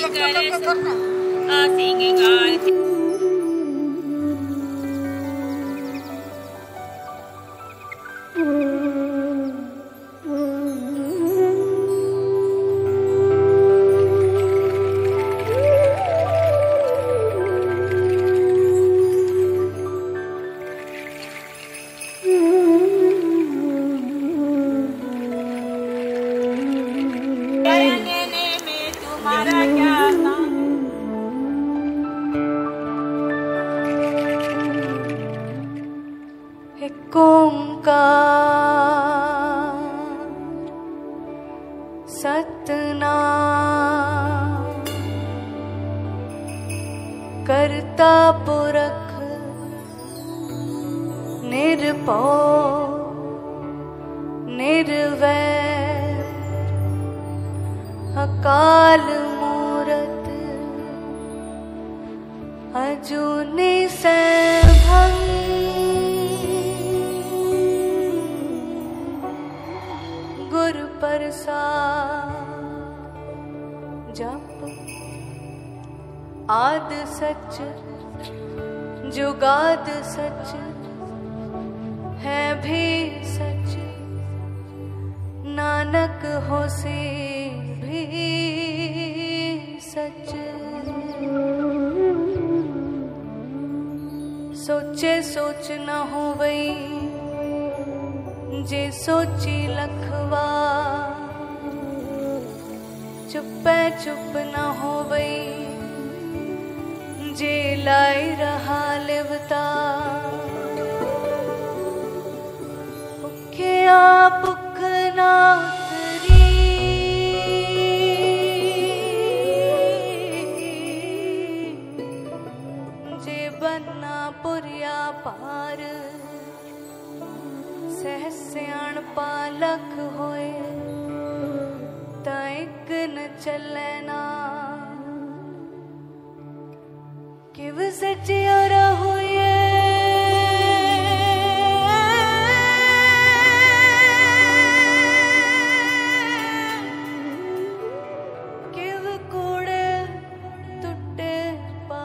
singing on. करता पुरख निर्भव निर्वैर अकाल मूरत अजूनी सैभं गुर प्रसाद जप आद सच जुगाद सच है भी सच नानक होसी भी सच। सोचे सोच न होवई जे सोची लखवा चुपे चुप न होवई जे लाई रहा लिवता भुखिया भुख ना उतरी जे बन्ना पुरिया पार सह सियाण पालक होए ता एक न चले ना किव सचियारा हुए किव कूड़े टुटे पा।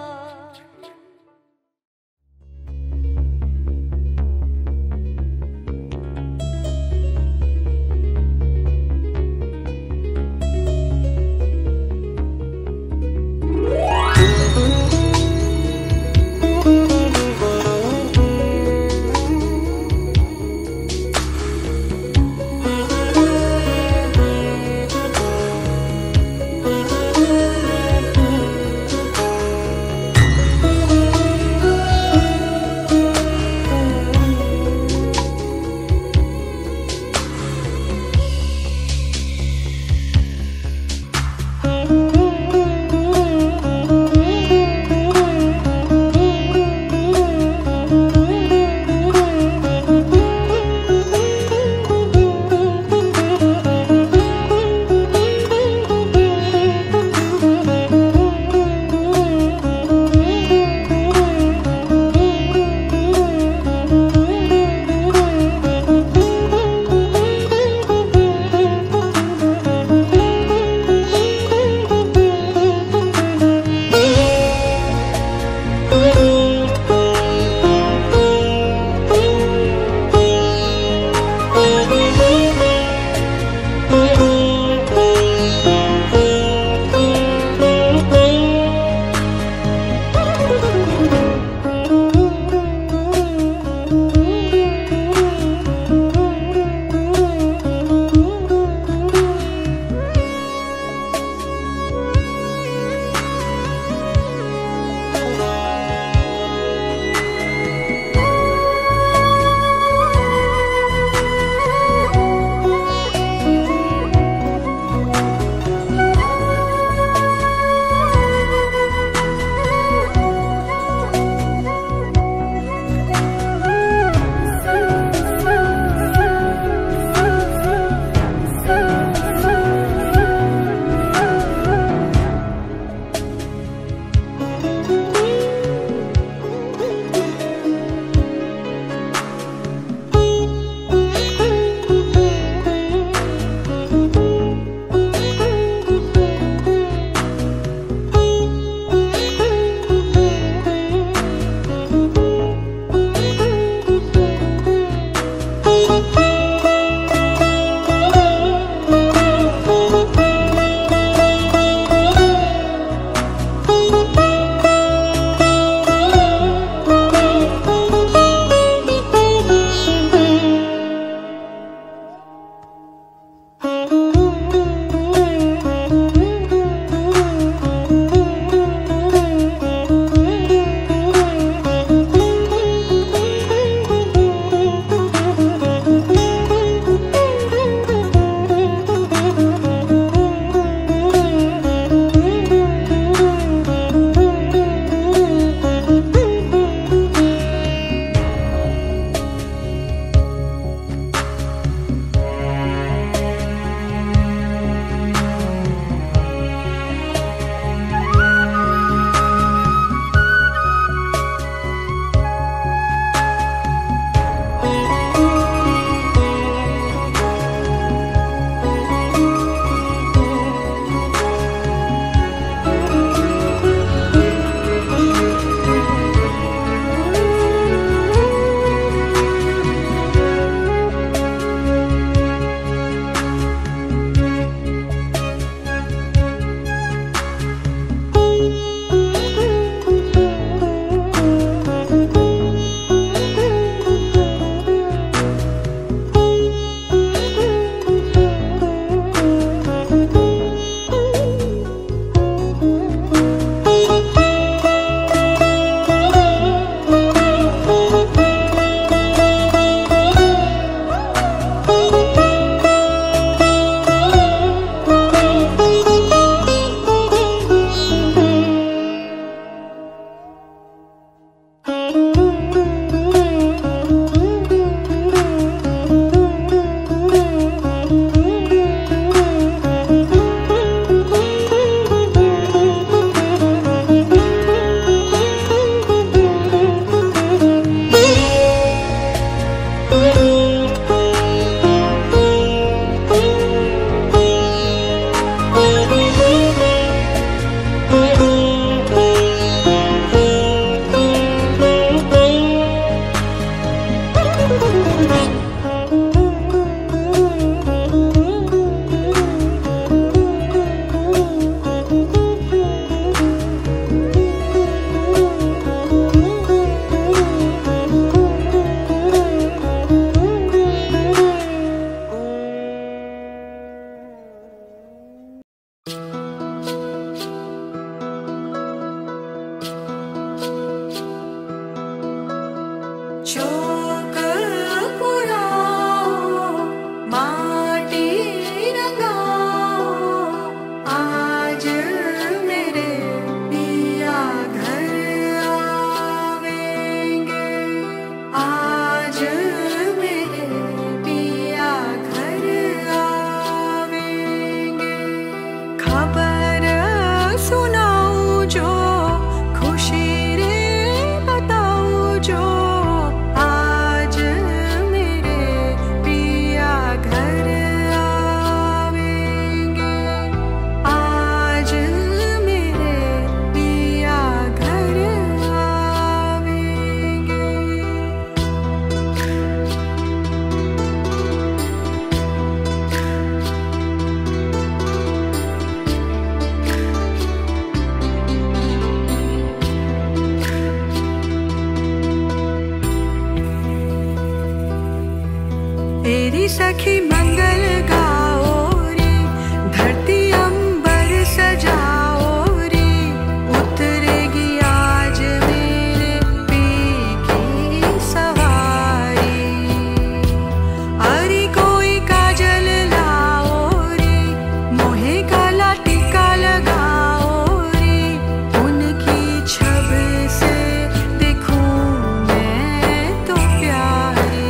सखी मंगल गाओ रे, धरती अंबर सजाओ रे, उतरेगी आज मेरे पी की सवारी। अरे कोई काजल लाओ रे, मोहे काला टीका लगाओ रे, उनकी छब से देखूं मैं तो प्यारी।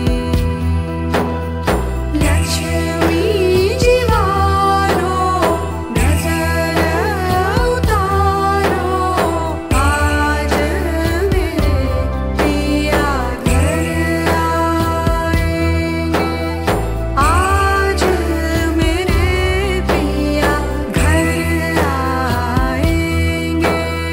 लक्ष्मी जीवारो नजर उतारो, आज मेरे पिया घर आएंगे, आज मेरे पिया घर आएंगे।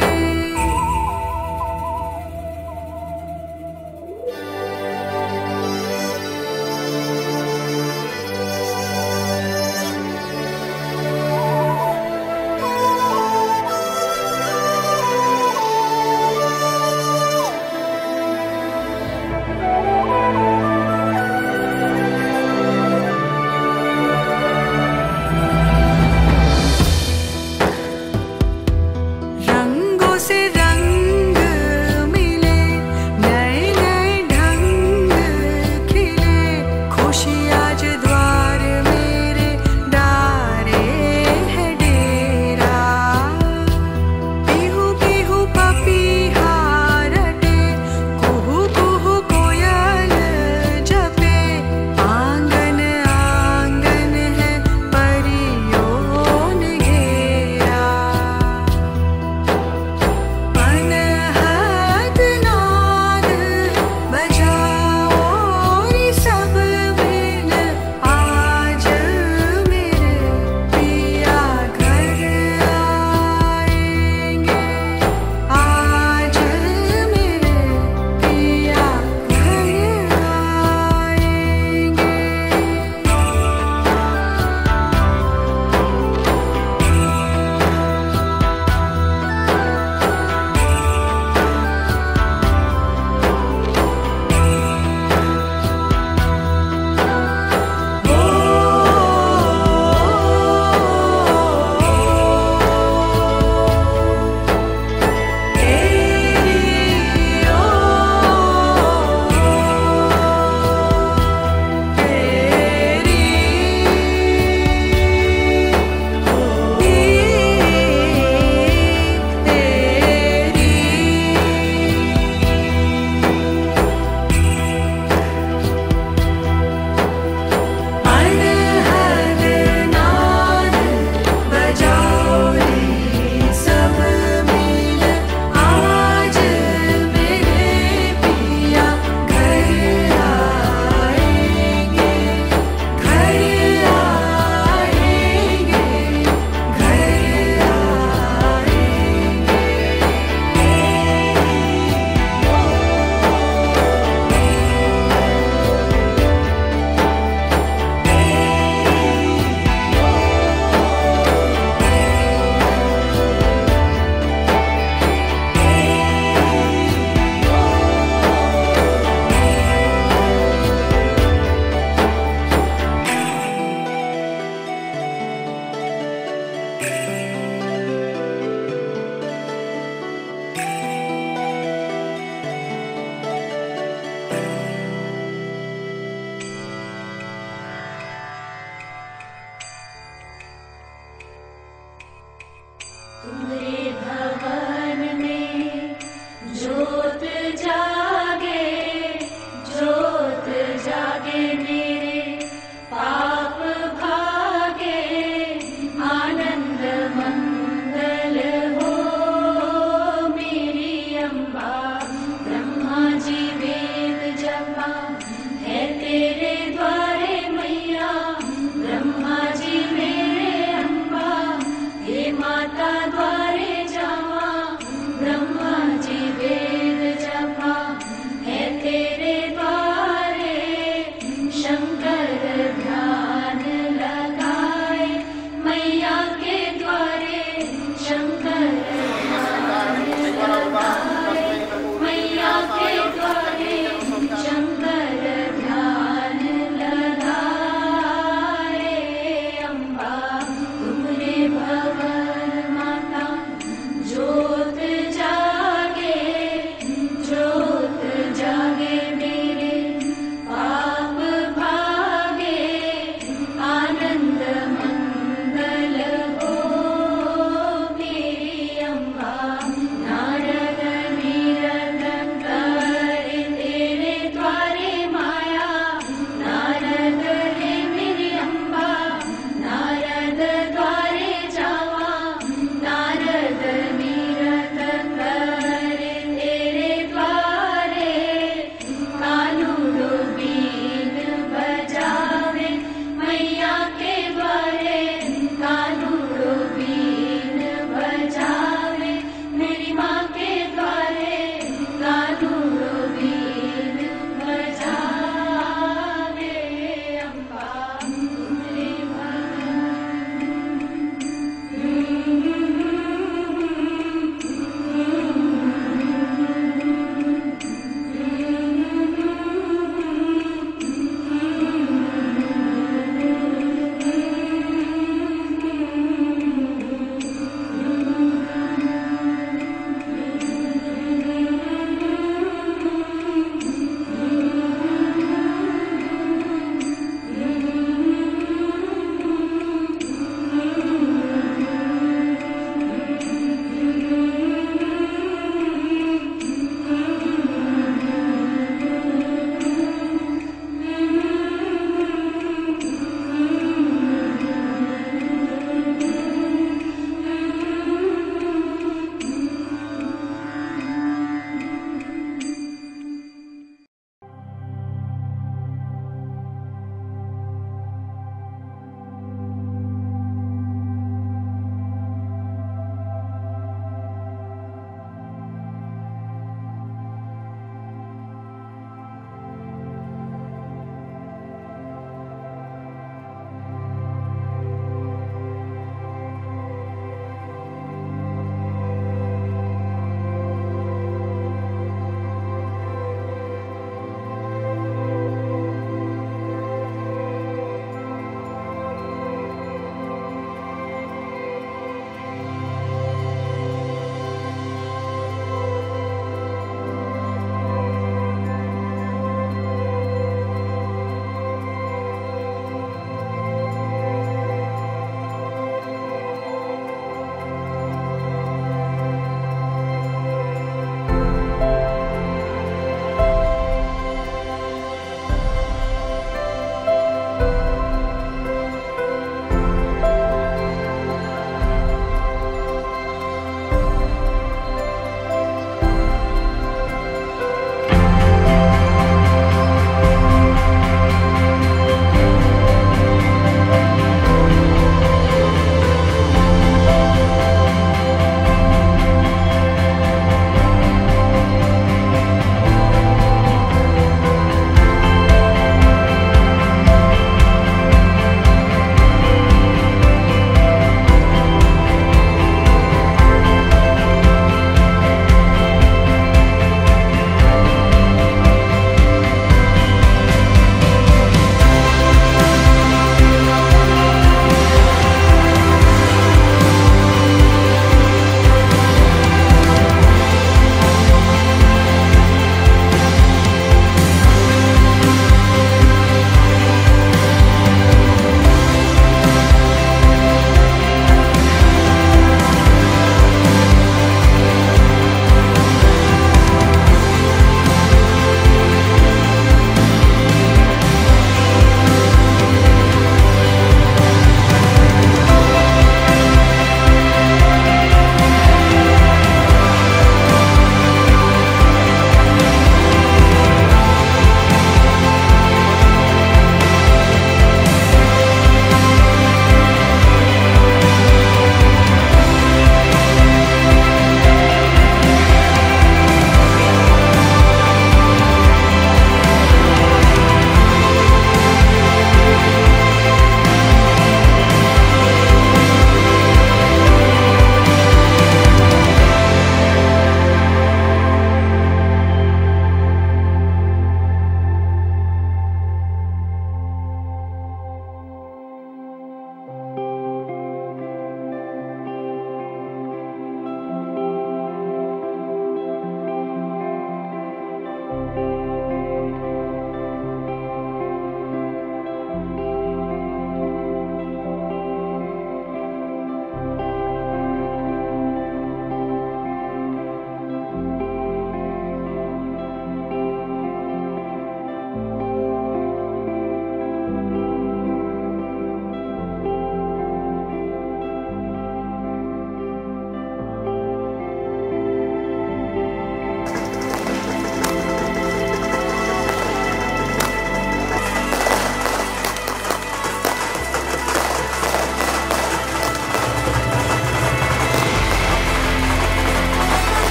रंगों से रंग मिले, नए नए ढंग खिले, खुशी आज द्वार मेरे डारे है डेरा। पीहू पीहू पपीहा रटे, कुहू कुहू कोयल जपे, आंगन आंगन है परियों ने घेरा।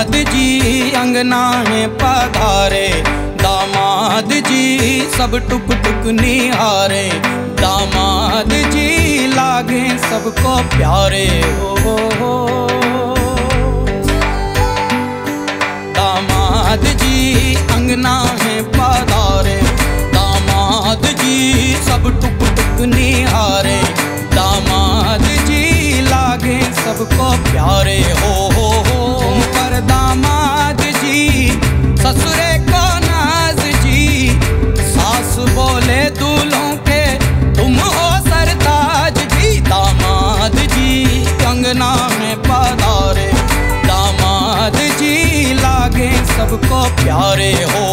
दामाद जी अंगना में पधारे, दामाद जी सब टुक टुक निहारे, दामाद जी लागे सबको प्यारे। हो दामाद जी अंगना में पधारे, दामाद जी सब टुक टुक निहारे, दामाद जी लागे सबको प्यारे। हो पर दामाद जी ससुरे को नाज जी, सास बोले दूल्हों के तुम हो सरताज जी, दामाद जी अंगना में पधारे, दामाद जी लागे सबको प्यारे। हो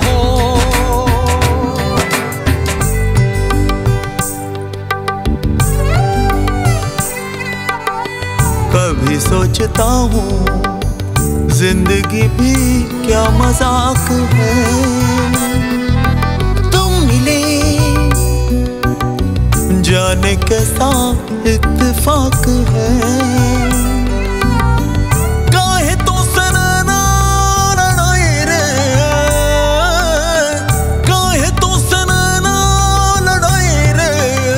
कभी सोचता हूँ जिंदगी भी क्या मजाक है, तुम मिले जाने कैसा इत्तेफाक है, काहे तो सनना लड़ाई रे, काहे तो सनना लड़ाई रे,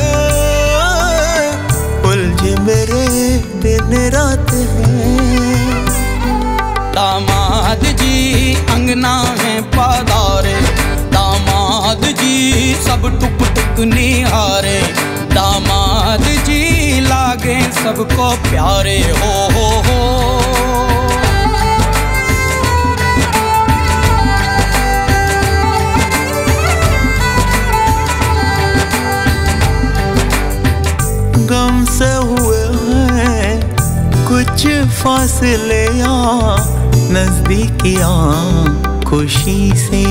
उलझे मेरे दिन रात है। दामाद जी अंगना में पधारे, दामाद जी सब टुक टुक निहारे, दामाद जी लागे सबको प्यारे। हो गम से हुए हैं कुछ फासले या नजदीकियां, खुशी से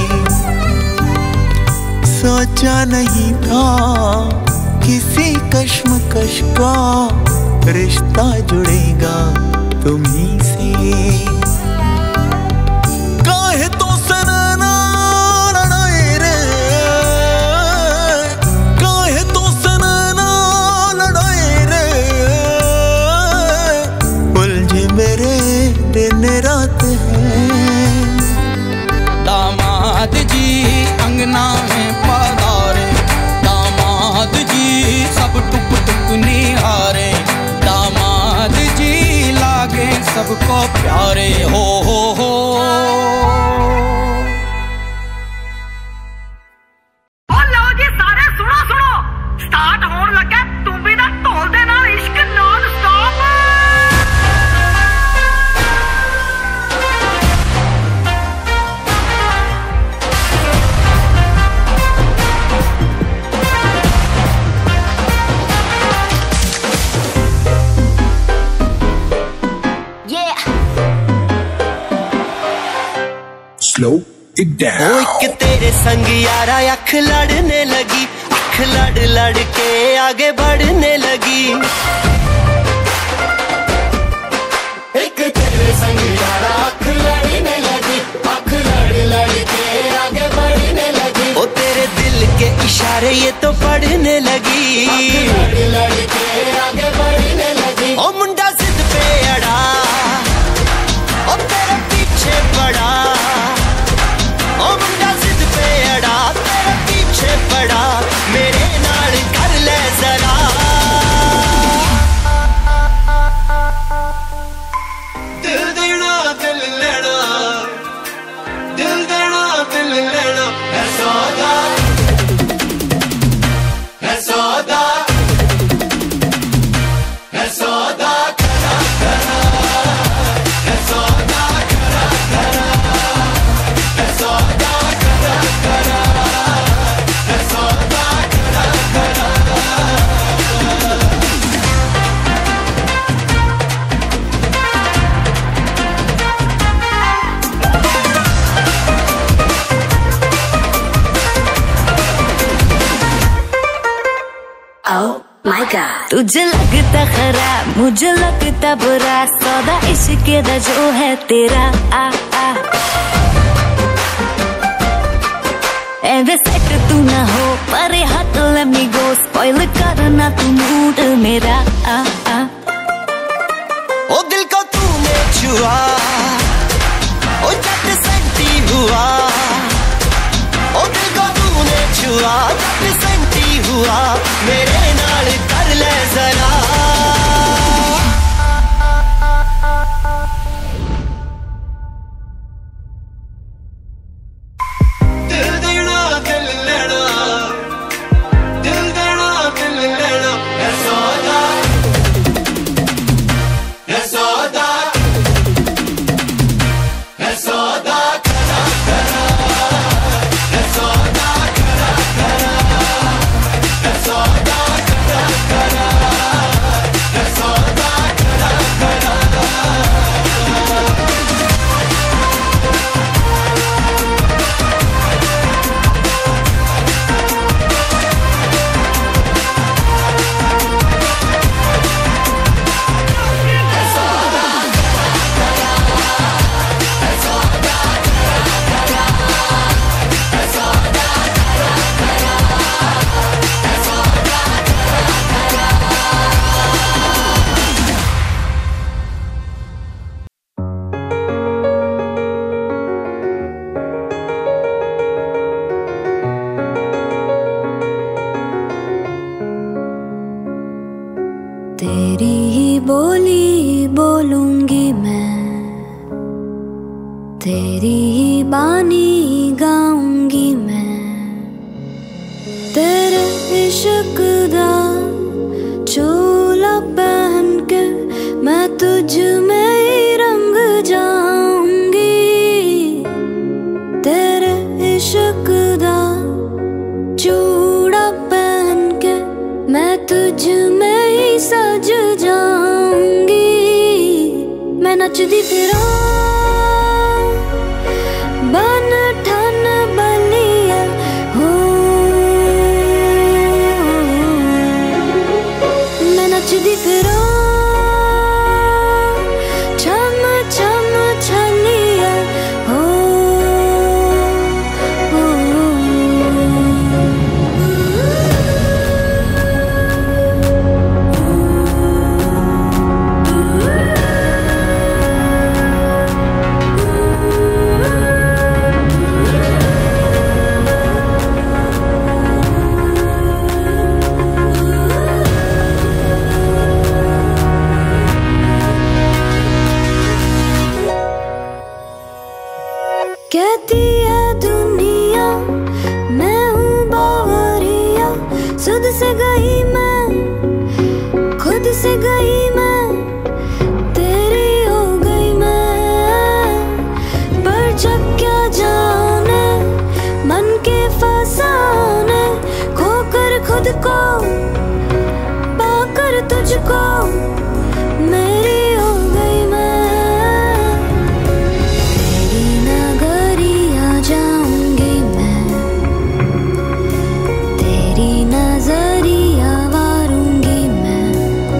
सोचा नहीं था किसी कश्मकश का रिश्ता जुड़ेगा तुम्हीं से, काहे तो सनना लड़ाई रे, काहे तो सनना लड़ाई रे, उलझे मेरे दिन रात है। दामाद जी अंगना में पधारे, दामाद जी सब टुक टुक निहारे, दामाद जी लागे सबको प्यारे। हो लो जी सारे सुनो सुनो, स्टार्ट होने लगा तुम भी ना ढोल दे नाल इश्क non stop. Slow it down. एक तेरे संग यारा अख लड़ने लगी, अख लड़ लड़ के आगे बढ़ने लगी, एक तेरे संग यारा अख लड़ने लगी, अख लड़ लड़ के आगे बढ़ने लगी, ओ तेरे दिल के इशारे ये तो पढ़ने लगी, अख लड़ लड़ के आगे बढ़ने लगी, ओ मुंडा जिद पे अड़ा, ओ तेरे पीछे पड़ा, ओ मुंडा जिद पे अड़ा, तेरे पीछे पड़ा, मेरे नाल कर ले जरा। दिल देना दिल लेना, दिल देना दिल लेना, है सौदा, है सौदा, है सौदा करा करा, है सौदा करा करा, है सौदा करा करा, है सौदा करा करा। Oh my God, तुझे लगता खराब मुझे लगता बुरा, सौदा इश्क दा जो है तेरा आ आ, एवे सेट तू ना हो पर हाथ let me go, spoil करना तू मूड मेरा आ आ। ओ दिल को तूने छुआ, वफा मेरे नाल कर ले जरा। तेरी ही बोली बोलूंगी मैं, तेरी ही बानी गाऊंगी मैं, तेरे इश्क दा चोला पहन के मैं तुझ में ही रंग जाऊंगी, तेरे इश्क दा चूड़ा पहन के मैं तुझ में ही सज जाऊंगी। मैं नचदी फिरा बन ठन बलिया हो, मैं नचदी फिरा छम छम छलिया हो, कहती है दुनिया मैं हूँ बावरिया, सुध से गई मैं खुद से गई मैं, तेरी हो गई मैं, पर जब क्या जाने मन के फसाने, खोकर खुद को पाकर तुझको मेरी हो गई मैं, जाऊंगी मैं तेरी नजरिया वारूंगी मैं,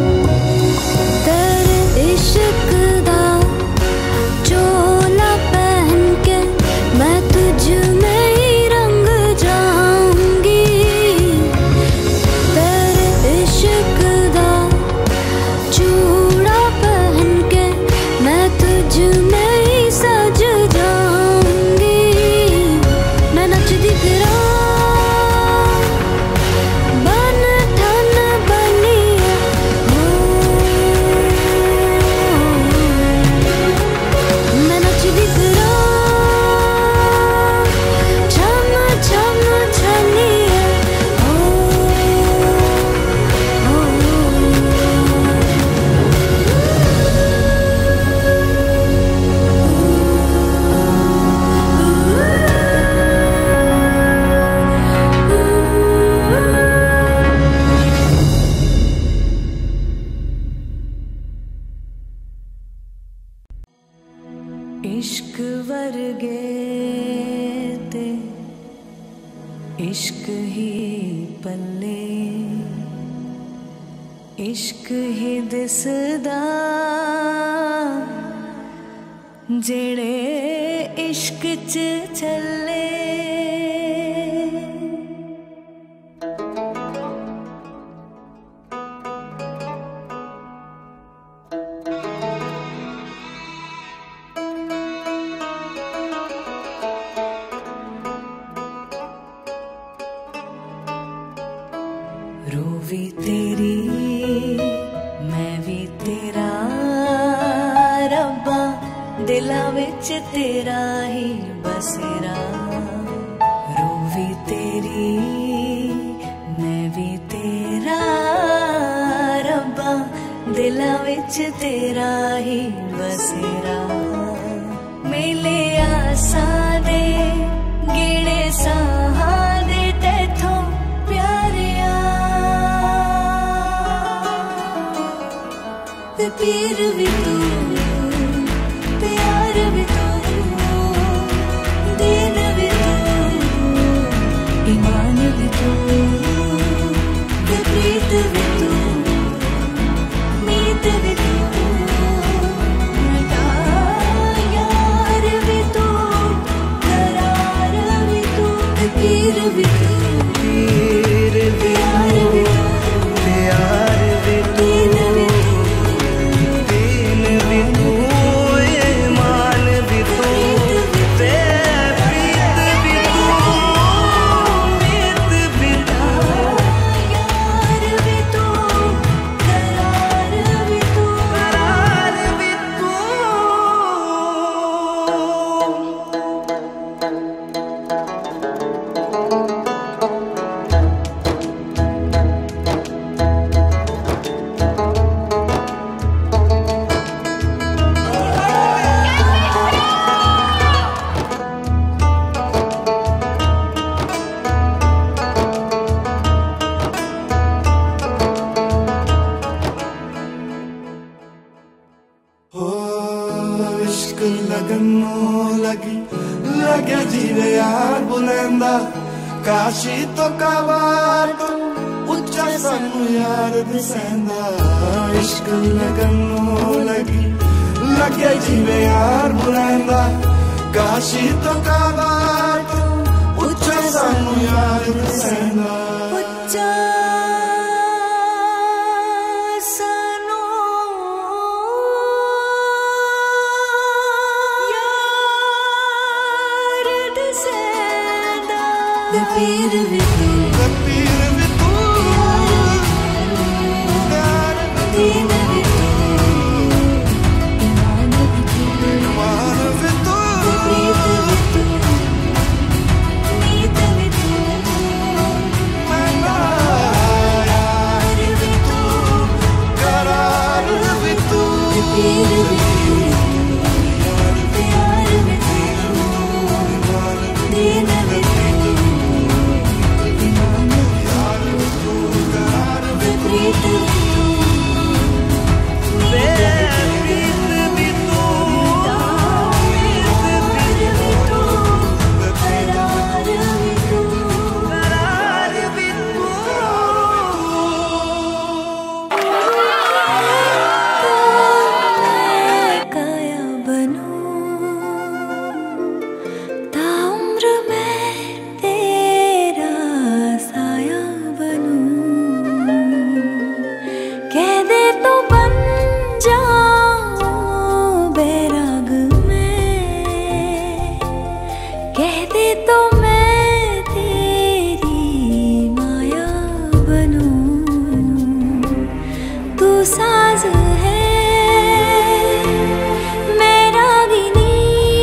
तेरे इश्क दा चोला पहन के मैं तुझ में ही रंग जाऊंगी, तेरे इश्क दा चूड़ा पहन के मैं तुझ में ही सज जाऊंगी। मैं नचदी फिरा बन ठन बलिया हो, मैं नचदी फिरा छम छम छलिया हो, इश्क वर्गे ते इश्क ही पल्ले, इश्क ही दिसदा जेड़े इश्क च चले, तेरी मैं भी तेरा रब्बा दिला विच तेरा ही बसेरा रूह भी तेरी मैं भी तेरा रब्बा दिला विच तेरा ही बसेरा मेले आसा दे गिणे साहा दे तैथों प्यारिया ते पीर भी तू प्यार भी तू दीन भी तू ईमान भी तू ते प्रीत भी तू मीत भी तू यार भी तू करार भी तू पीर भी तू पीर प्यार भी तू प्यार भी तू दीन भी तू ईमान भी तू ते प्रीत भी तू मीत भी तू यार भी तू करार भी तू इश्क लगनों लगी लगे जीवे यार बुलंदा काशी तो काबार तो उच्चा सानू यार दिसेंदा इश्क लगनों लगी लगे जीवे यार बुलंदा काशी तो काबार तो उच्चा सानू यार दिसेंदा उच्चा पीर भी तू पीर भी तू दीन भी तू ईमान भी तू प्रीत भी तू मीत भी तू यार भी तू करार भी तू पीर भी तू प्यार भी तू दीन भी तू प्रीत भी तू प्रीत भी तू करार भी तू करार भी तू काया बनूं ताउम्र मैं तेरा साया बनूं कह दे तो बन जाऊं बैराग में कह दे तो मैं तेरी माया बनूं तू साज है मैं रागिनी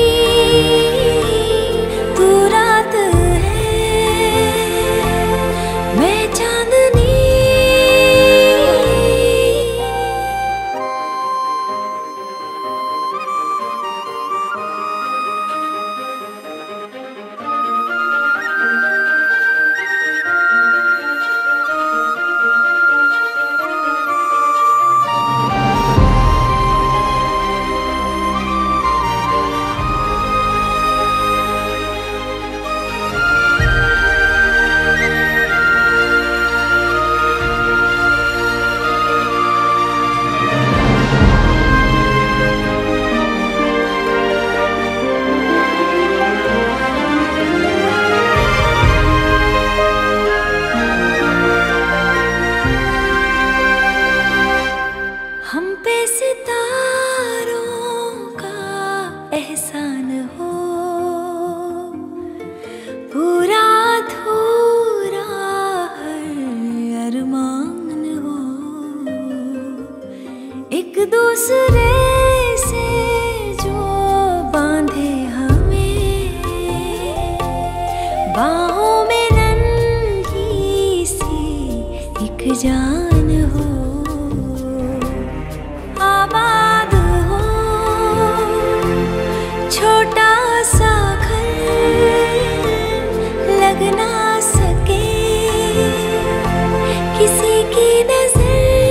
तू रात है मैं चांदनी पूरा अधूरा हर अरमान जान हो, आबाद हो छोटा सा घर, लग ना सके किसी की नजर।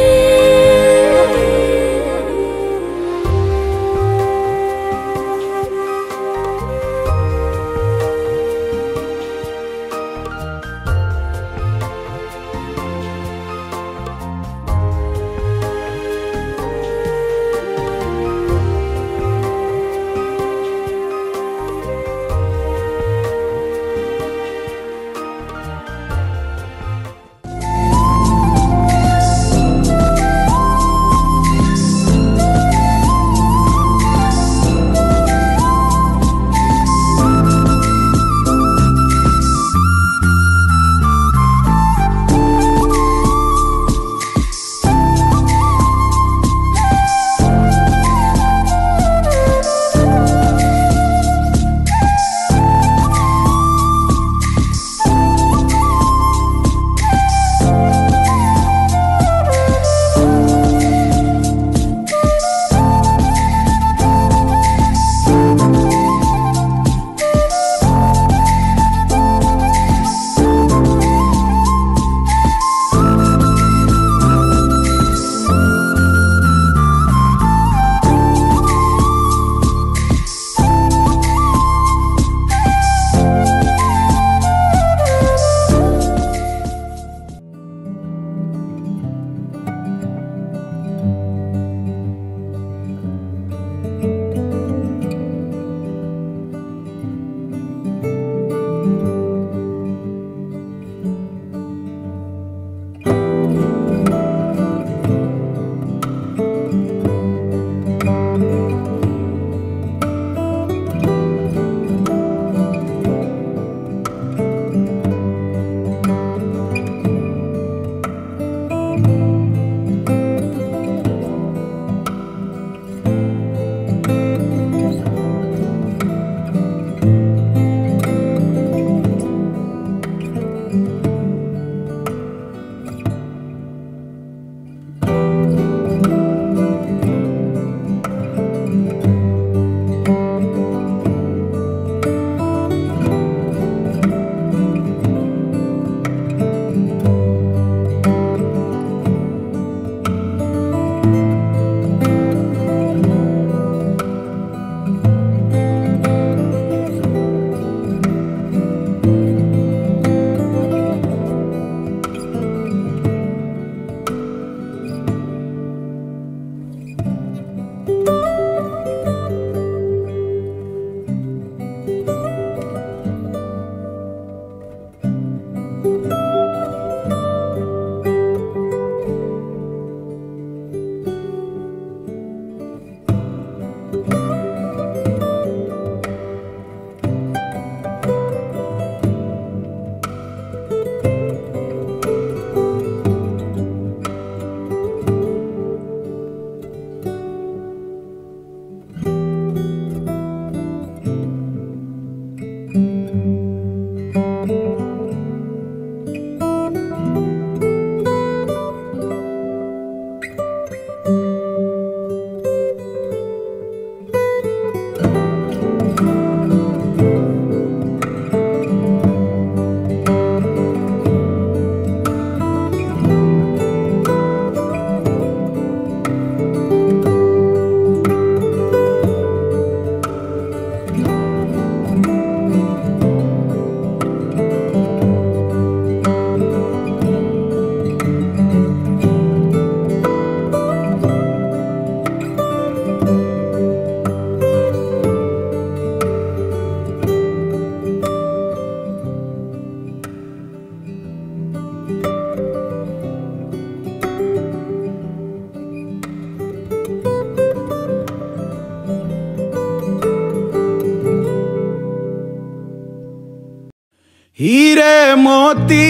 हीरे मोती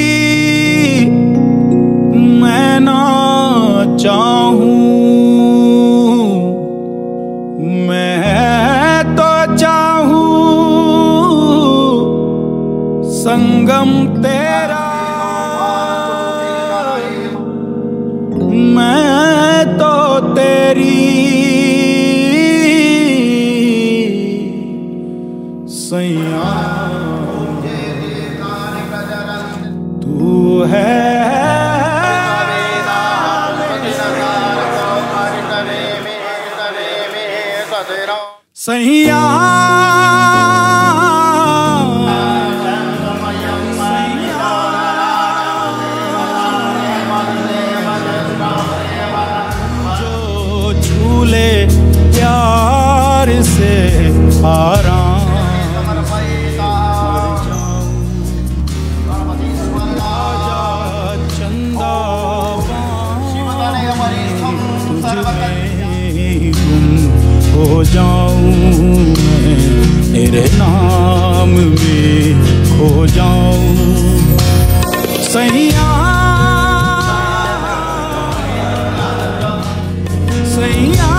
मैं ना चाहूं, मैं तो चाहूं संगम तेरा सैया तू है सैया जो झूले प्यार से आराम चंदा हो जाऊं मैं तेरे नाम में खो जाऊं सैया सैया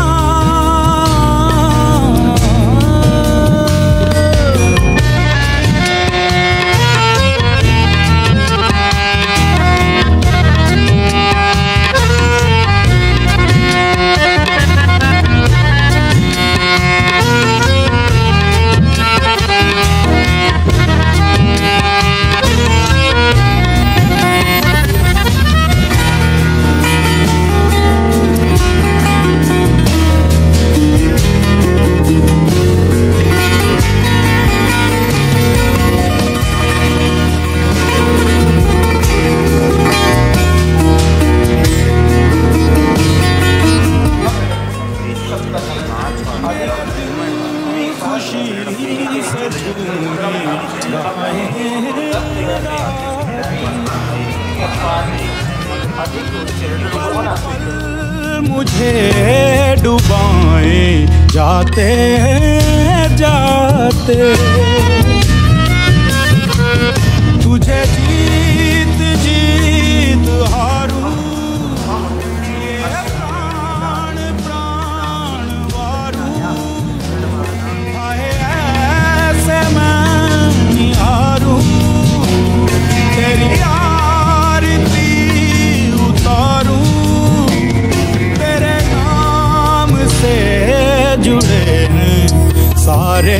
मुझे डुबाए जाते जाते तुझे जीत जीत हारूं ये प्राण प्राण वारूं हाय ऐसे मैं हारूं तेरी आरती उतारूं से जुड़े हैं सारे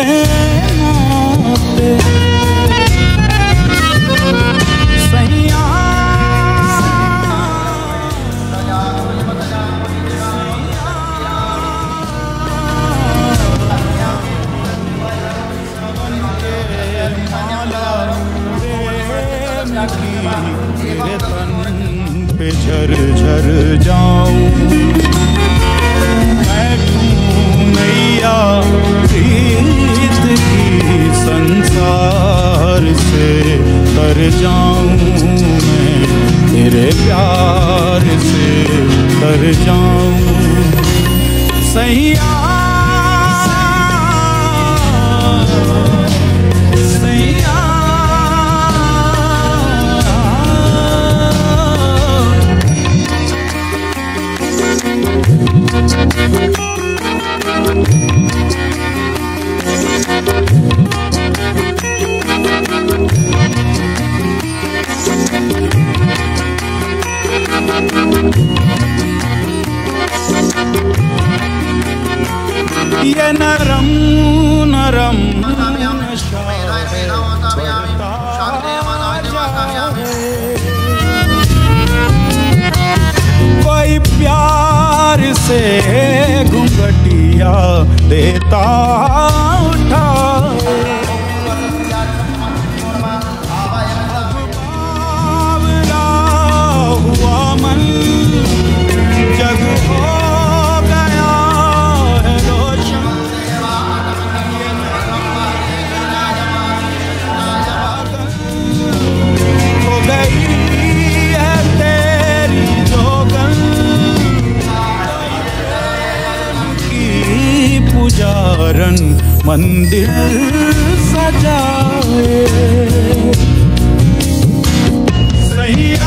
नाते सैया तेरे तन पे झर झर जाऊं नैया प्रीत की संसार से तर जाऊं मैं तेरे प्यार से तर जाऊं सैया सैया ये नरम नरम नशा कोई प्यार से घुंघटिया देता उठा हुआ मन जग हो गया है रोशन हो गई है तेरी जोगन की पुजारन मंदिर सजाए सैया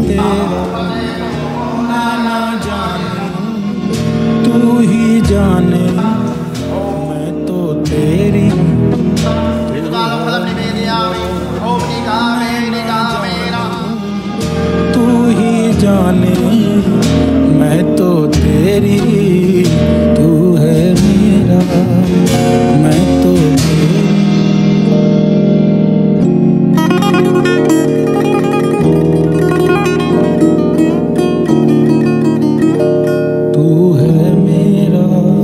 तेरा मैं ना जानूं, तू ही जाने मैं तो तेरी। तू ही जाने मैं तो तेरी, तू है मेरा मैं तो तू है मेरा।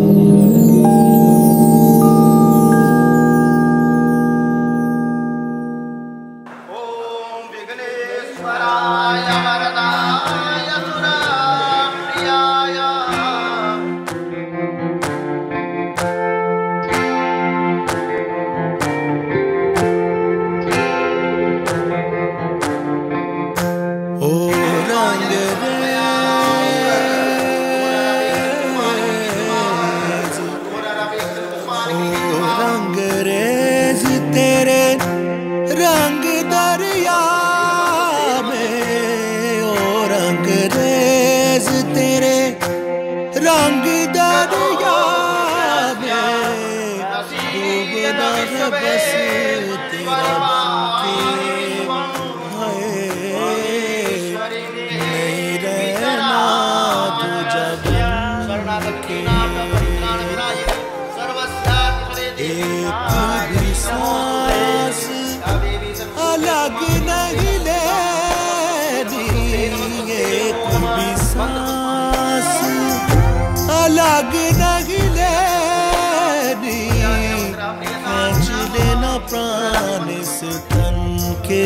रंगरेज तेरे रंग दरिया में, ओ रंगरेज तेरे रंग दरिया में, डूबना है बस तेरा नहीं रहना तू जब एक भी सांस अलग नहीं लेनी, एक भी सांस अलग नहीं लेनी, खींच लेना प्राण इस तन के,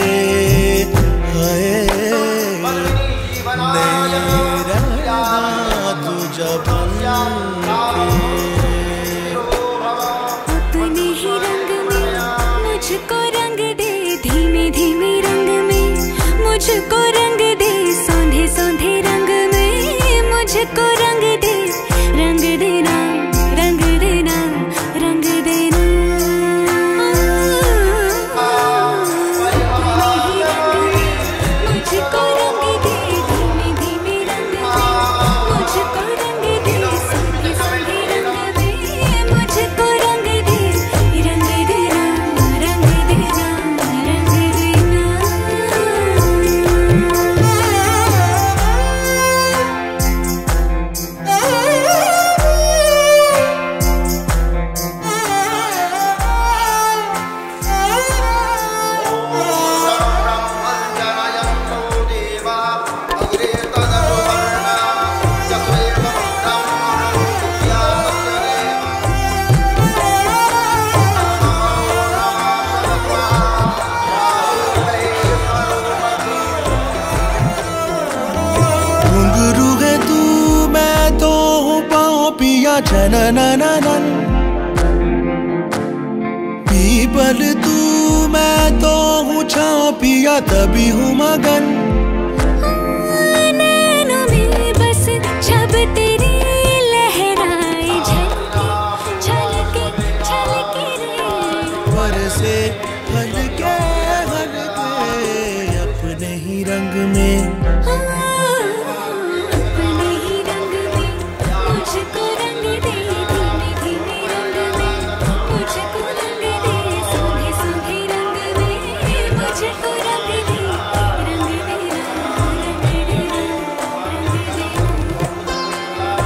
नहीं रहना तू जब अपने ही रंग में मुझको रंग दे, धीमे धीमे रंग में मुझको रंग दे, सौंधे सौंधे रंग में मुझको रंग दे, रंग देना रंग देना रंग देना। मुझको रंग दे, धीमे धीमे रंग में मुझको रंग दे, सौंधे सौंधे रंग में मुझको रंग दे, रंग देना रंग देना रंग देना। घुंघरू है तू मैं तो हूँ पाँव पिया जननननन, पीपल तू मैं तो हूँ छाँव पिया तभी हूँ मगन। नैनों में बस छब तेरी लहराए, झलके झलके रे बरसे हल्के हल्के अपने ही रंग में, अपने ही रंग में मुझको रंग दे, धीमे धीमे रंग में मुझको रंग दे, सौंधे सौंधे रंग में मुझको रंग दे, रंग देना रंग देना रंग देना।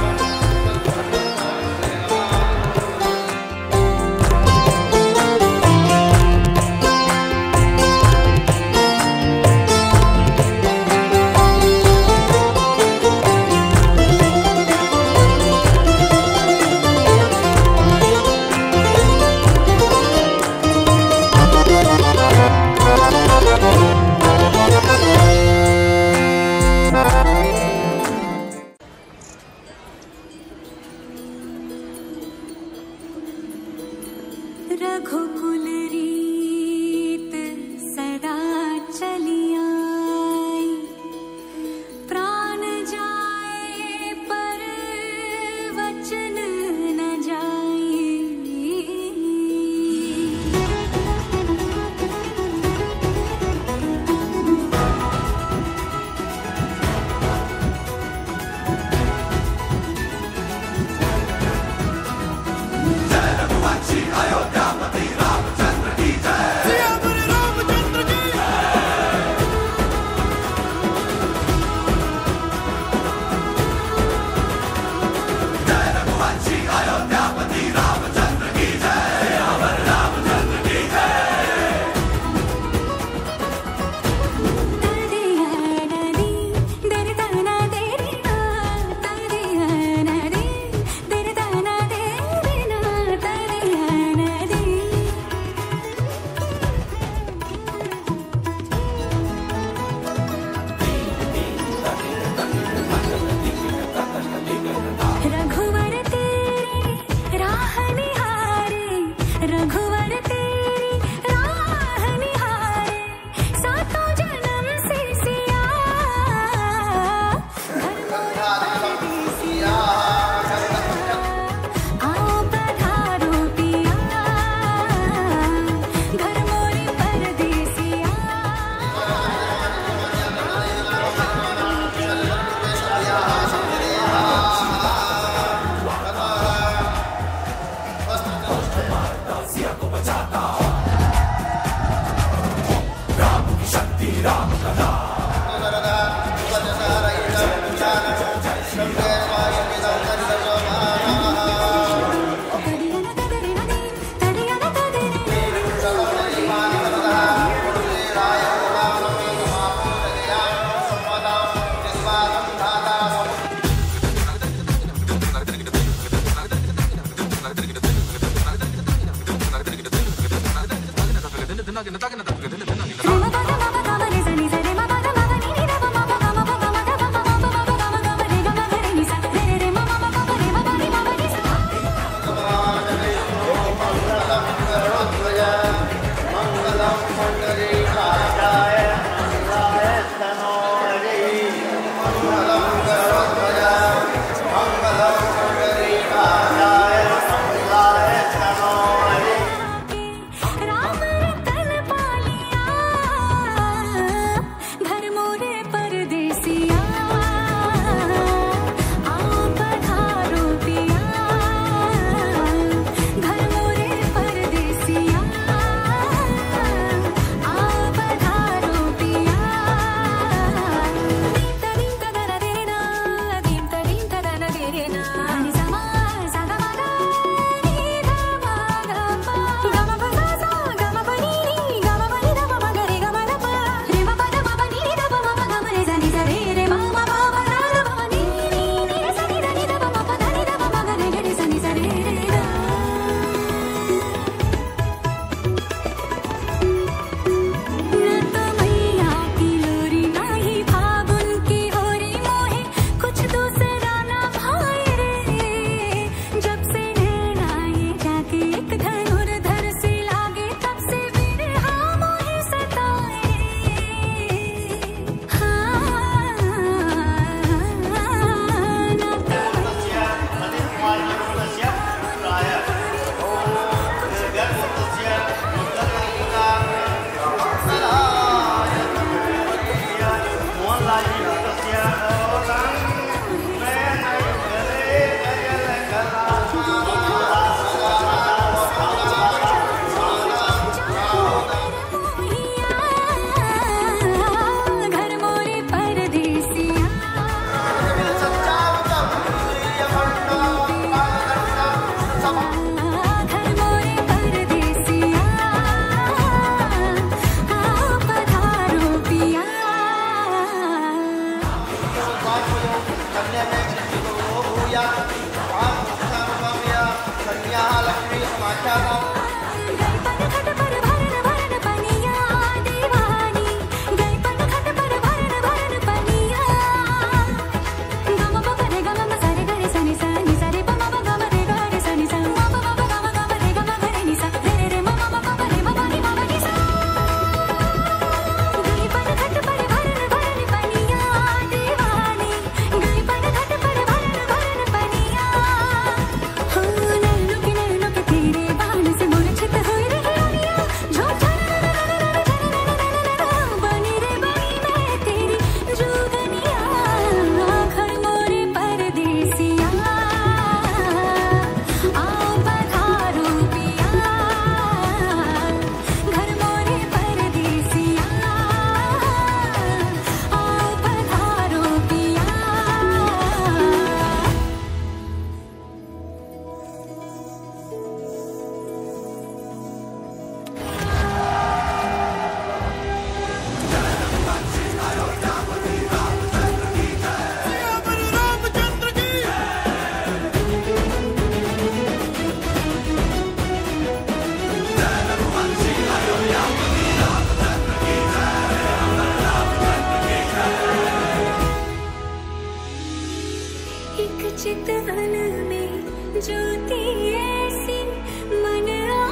चितवन में ज्योति ऐसी मन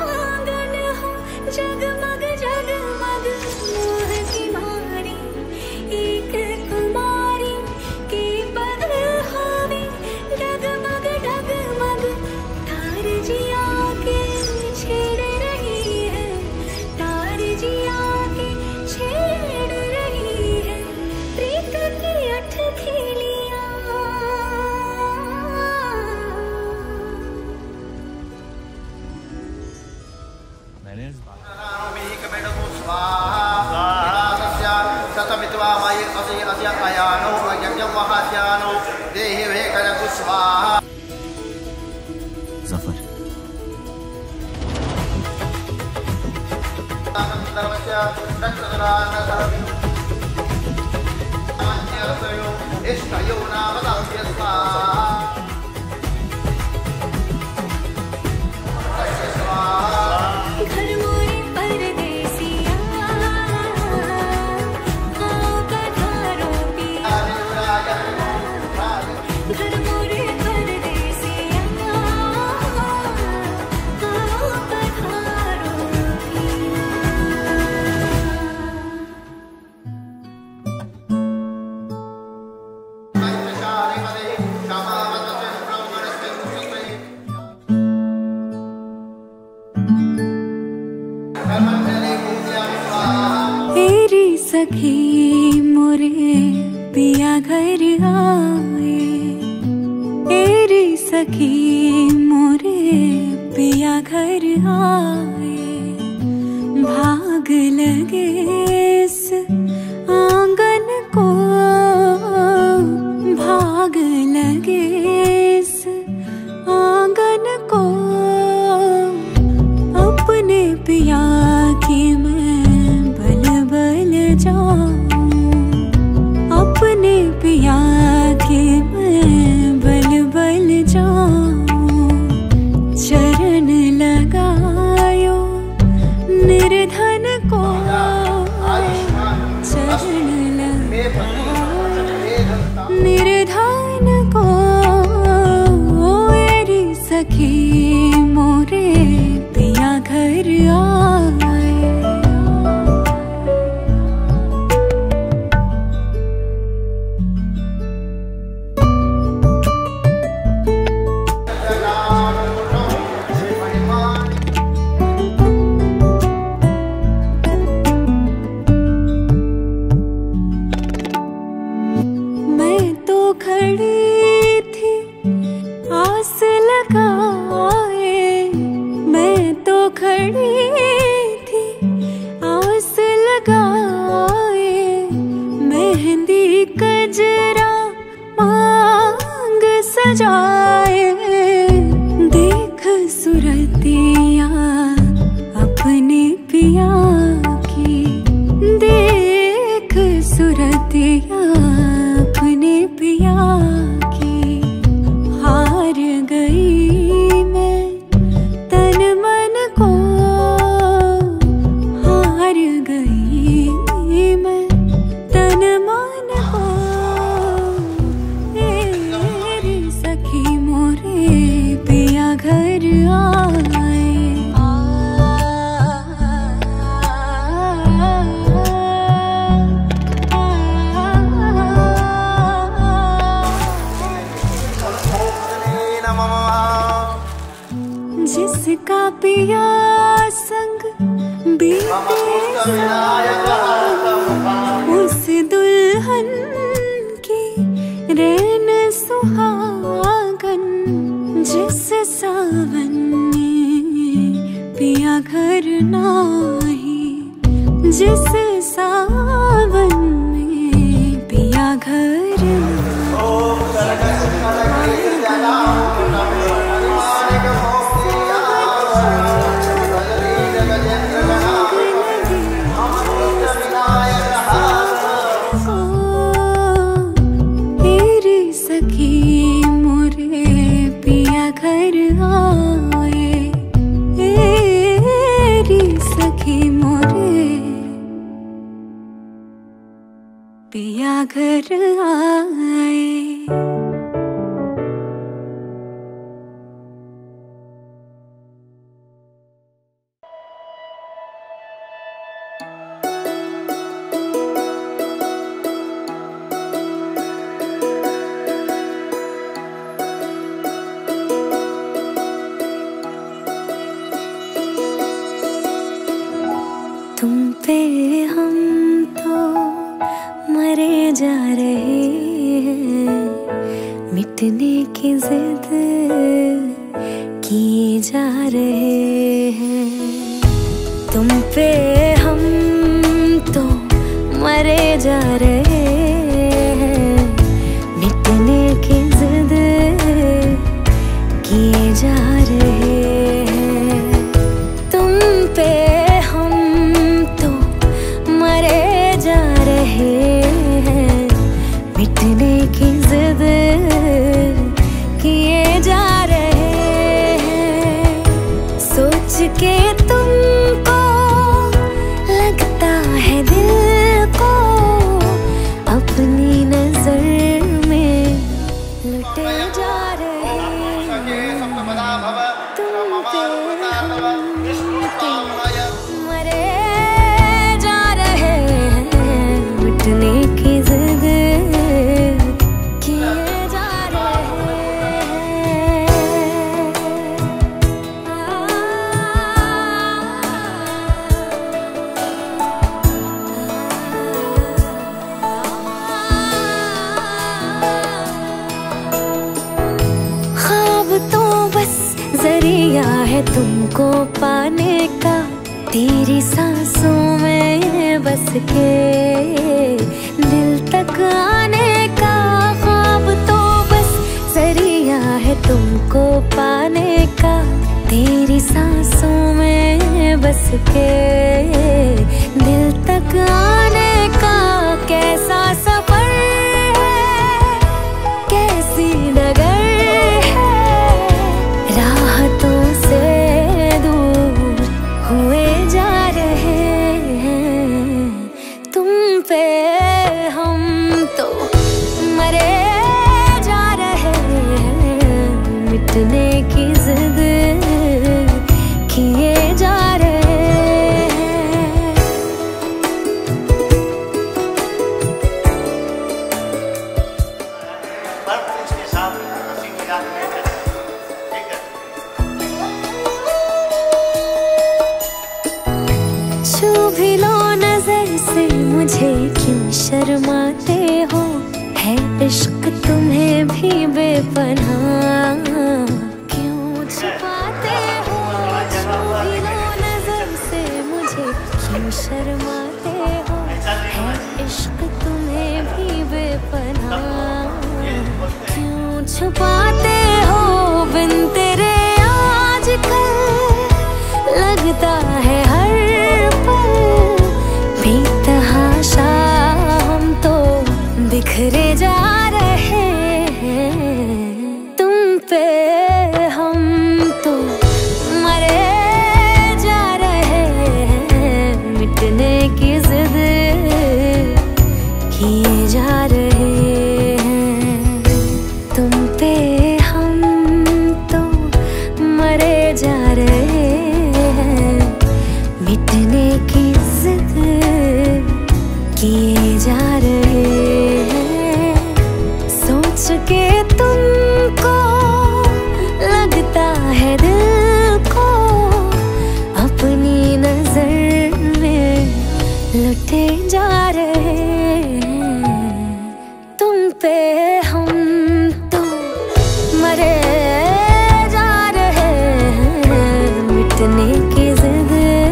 आंगन हो जगमग जगमग मोह की मारी एक कुमारी के पग होवे डगमग डगमग तार जिया के छेड़ रही है तार जिया के छेड़ रही है प्रीत की अठ खिलियां जफर घर मोरे परदेसिया सखी मोरे पिया घर आए, तेरी सखी मोरे पिया घर आए। भाग लगे इस आंगन को, भाग लगे इस आंगन को, अपने पिया की मैं बल बल जाऊं, अपने पिया की मैं बल बल जाऊं। चरण लगायो निर्धन को, चरण लगायो निर्धन को, मेरी सखी मोरे पिया घर आए। मैं तो खड़ी थी आस लगाए, मैं तो खड़ी थी आस लगाए। मेहंदी कजरा मांग सजाए, देख सुरतिया अपने पिया की, देख सुरतिया अपने पिया की। हार गई मैं तन मन को, हार गई मैं तन मन को। तेरी सखी मोरे पिया घर आए। जिसका पिया संग बीते उस दुल्हन की रैन सुहागन, जिस सावन में पिया घर नाही, जिस सावन में पिया घर सखी मोरे पिया घर आए, तेरी सखी मोरे पिया घर आए। तुम पे हम तो मरे जा रहे हैं, मिटने की जिद किए जा रहे हैं। तुम पे हम तो मरे जा रहे हैं, मिटने की जिद किए जा रहे हैं। तुम पे जा रहे हैं, मिटने की जिद किए जा रहे हैं। सोच के तुमको लगता है दिल को अपनी नजर में लुटे जा रहे हैं। तुम पे हम मरे जा रहे हैं, जरिया है तुमको पाने का, तेरी सांसों में बस के दिल तक आने का। ख्वाब तो बस जरिया है तुमको पाने का, तेरी सांसों में बस के दिल तक आने का। कैसा सफर है, कैसी डगर है, राहतों से दूर हुए जा रहे हैं। तुम पे हम तो मरे जा रहे हैं, मिटने की जिद किए जा रहे हैं। छू भी लो नजर से मुझे, क्यों शर्माते हो, है इश्क तुम्हें भी बेपनाह, क्यों छुपाते हो। छू भी लो नजर से मुझे, क्यों शर्माते हो, है इश्क तुम्हें भी बेपनाह, क्यों छुपाते हो। बिन तेरे आजकल लगता है हर पल बेतहाशा, हम तो बिखरे जा रहे हैं। तुम पे हम तो मरे जा रहे हैं, मिटने की जिद किए जा रहे हैं। तुम पे हम तो मरे जा रहे हैं, मिटने की जिद किए जा रहे हैं। सोच के तुमको लगता है दिल को अपनी नजर में लुटे जा रहे हैं। तुम पे हम तो मरे जा रहे हैं, मिटने की जिद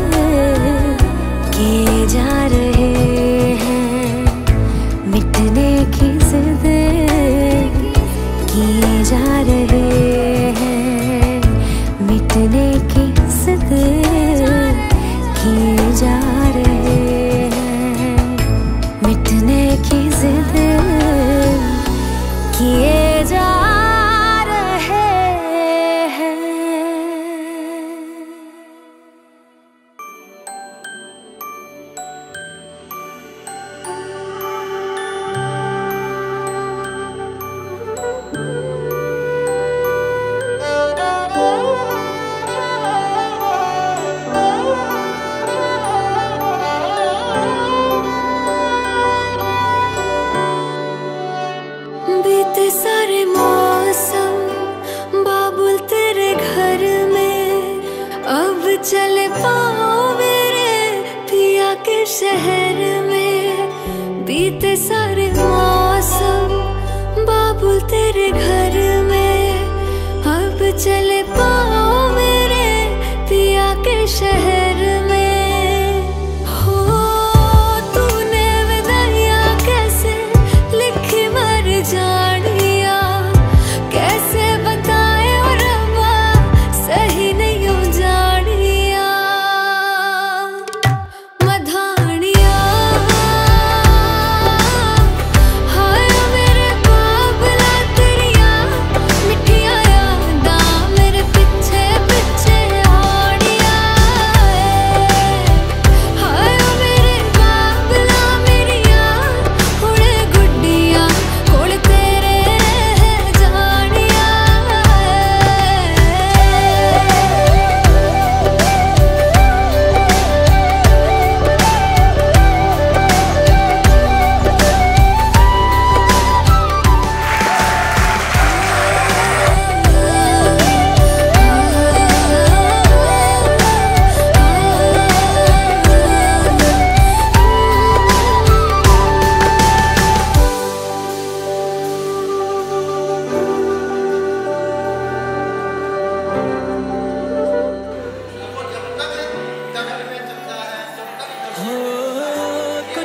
किए जा रहे हैं, मिटने की जिद किए जा रहे हैं, मिटने की जिद किए जा रहे हैं, मिटने की जिद किए जा रहे हैं। बीते सारे मौसम बाबुल तेरे घर में, अब चले पाओ मेरे पिया के शहर में। बीते सारे मौसम बाबुल तेरे घर में, अब चले पाओ मेरे पिया के शहर में। हो तूने विदाइयां कैसे लिखी मर जानिया, कैसे बताए और रब्बा सही नहीं हो जानिया। मधानिया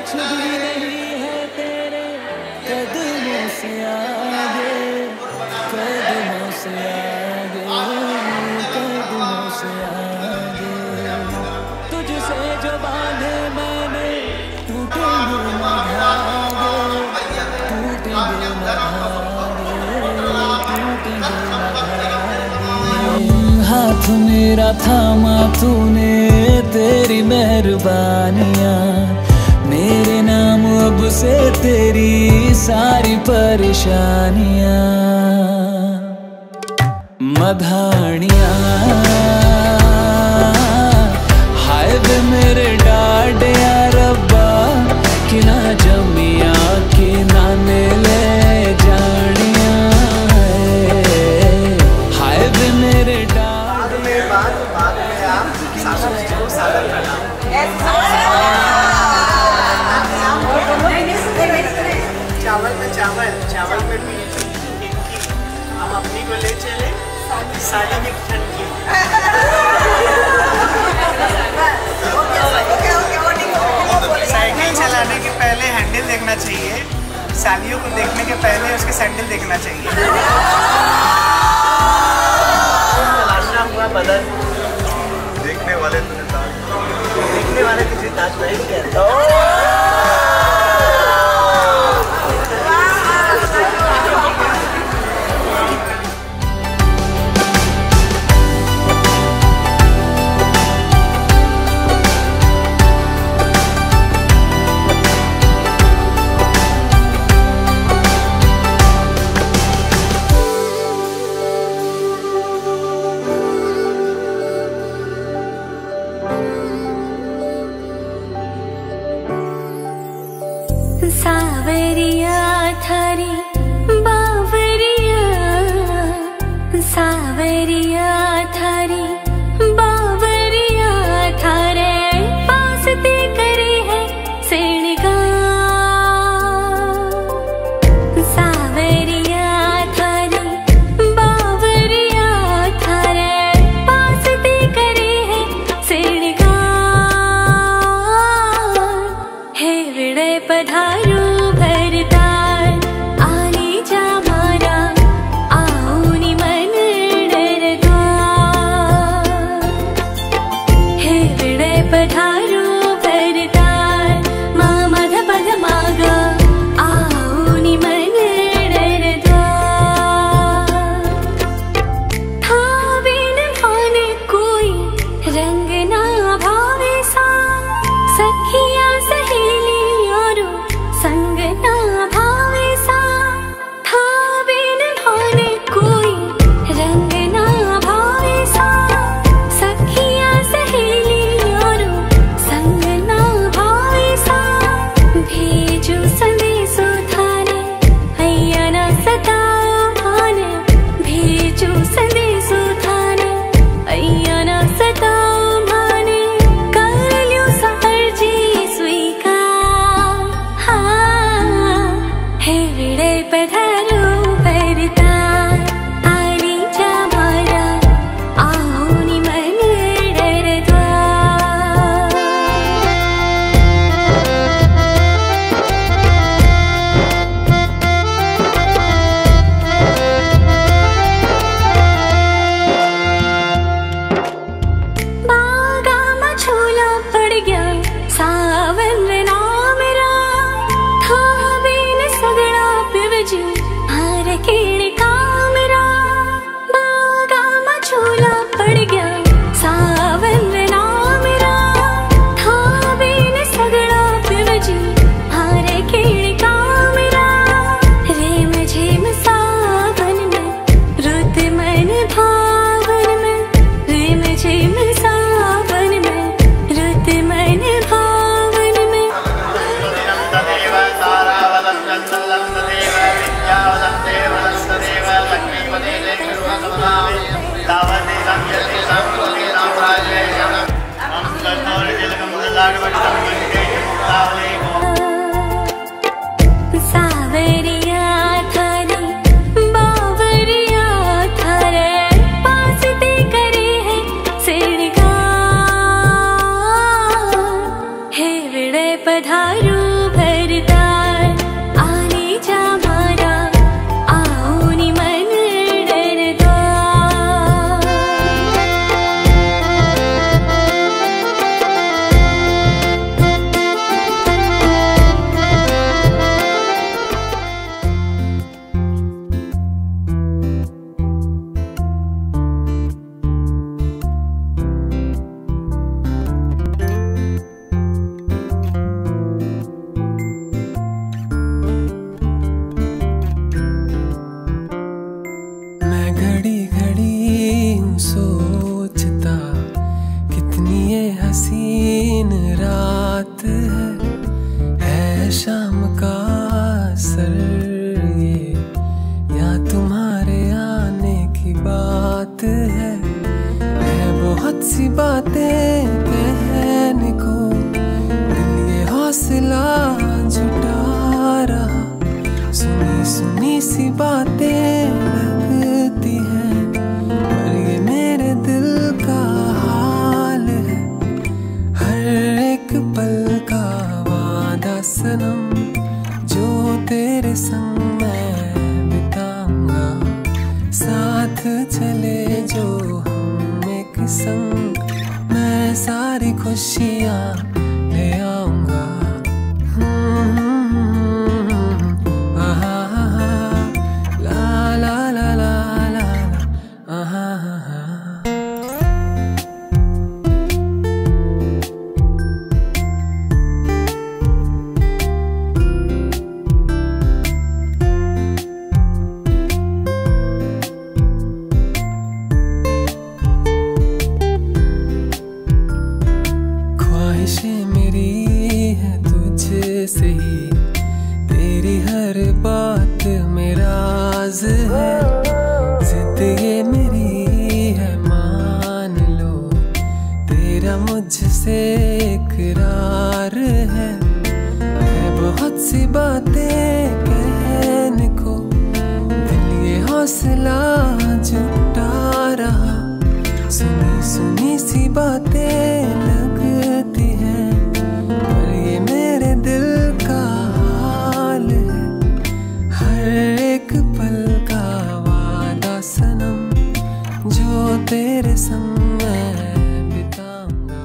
कुछ भी नहीं है तेरे कदमों से आगे, कदमों से आगे, कदमों से आगे। तुझसे जो बांधे मैंने टूटेंगे न धागे, टूटेंगे न धागे, टूटेंगे न धागे। हाथ मेरा थामा तूने, तेरी मेहरबानियाँ मेरे नाम अब से तेरी सारी परेशानियाँ। मधानियाँ हाय वे मेरे डाडे या रब्बा, कि ना जमिया कि ना ने ले जानिया। हाय वे मेरे डाडे बाद में आप सागर को सागर करना। चावल में चावल, चावल में मीट, हम अपनी को ले चले, साड़ी में ठंडी। साइकिल चलाने के पहले हैंडल देखना चाहिए, सालियों को देखने के पहले उसके सैंडल देखना चाहिए। हुआ बदल, देखने वाले तुझे ताज, देखने वाले तुझे ताज नहीं कहता। सावरिया थारी बावरिया, सावरिया थारी बावरिया, थारे पास ते करे है सेणगार। सावरिया थारी बावरिया, थारे पास ते करे है सेणगार। हे विड़े पधारो पधारो शाम का असर ये या तुम्हारे आने की बात है बहुत सी बातें कहने को दिल ये हौसला जुटा रहा सुनी सुनी सी बातें लगती हैं पर ये मेरे दिल का हाल है हर एक पल का वादा सनम जो तेरे संग मैं बिताऊंगा साथ चले जो हम एक संग मैं सारी खुशियाँ ले आऊंगा ला ला ला ला ला ख्वाहिशें मेरी है तुझसे ही तेरी हर बात मेरा राज है जिद ये मेरी है मान लो तेरा मुझसे इकरार है बहुत सी बातें कहने को दिल ये हौसला जुटा रहा सुनी सुनी सी बातें लगती हैं पर ये मेरे दिल का हाल है हर एक पल का वादा सनम जो तेरे संग मैं बिताऊंगा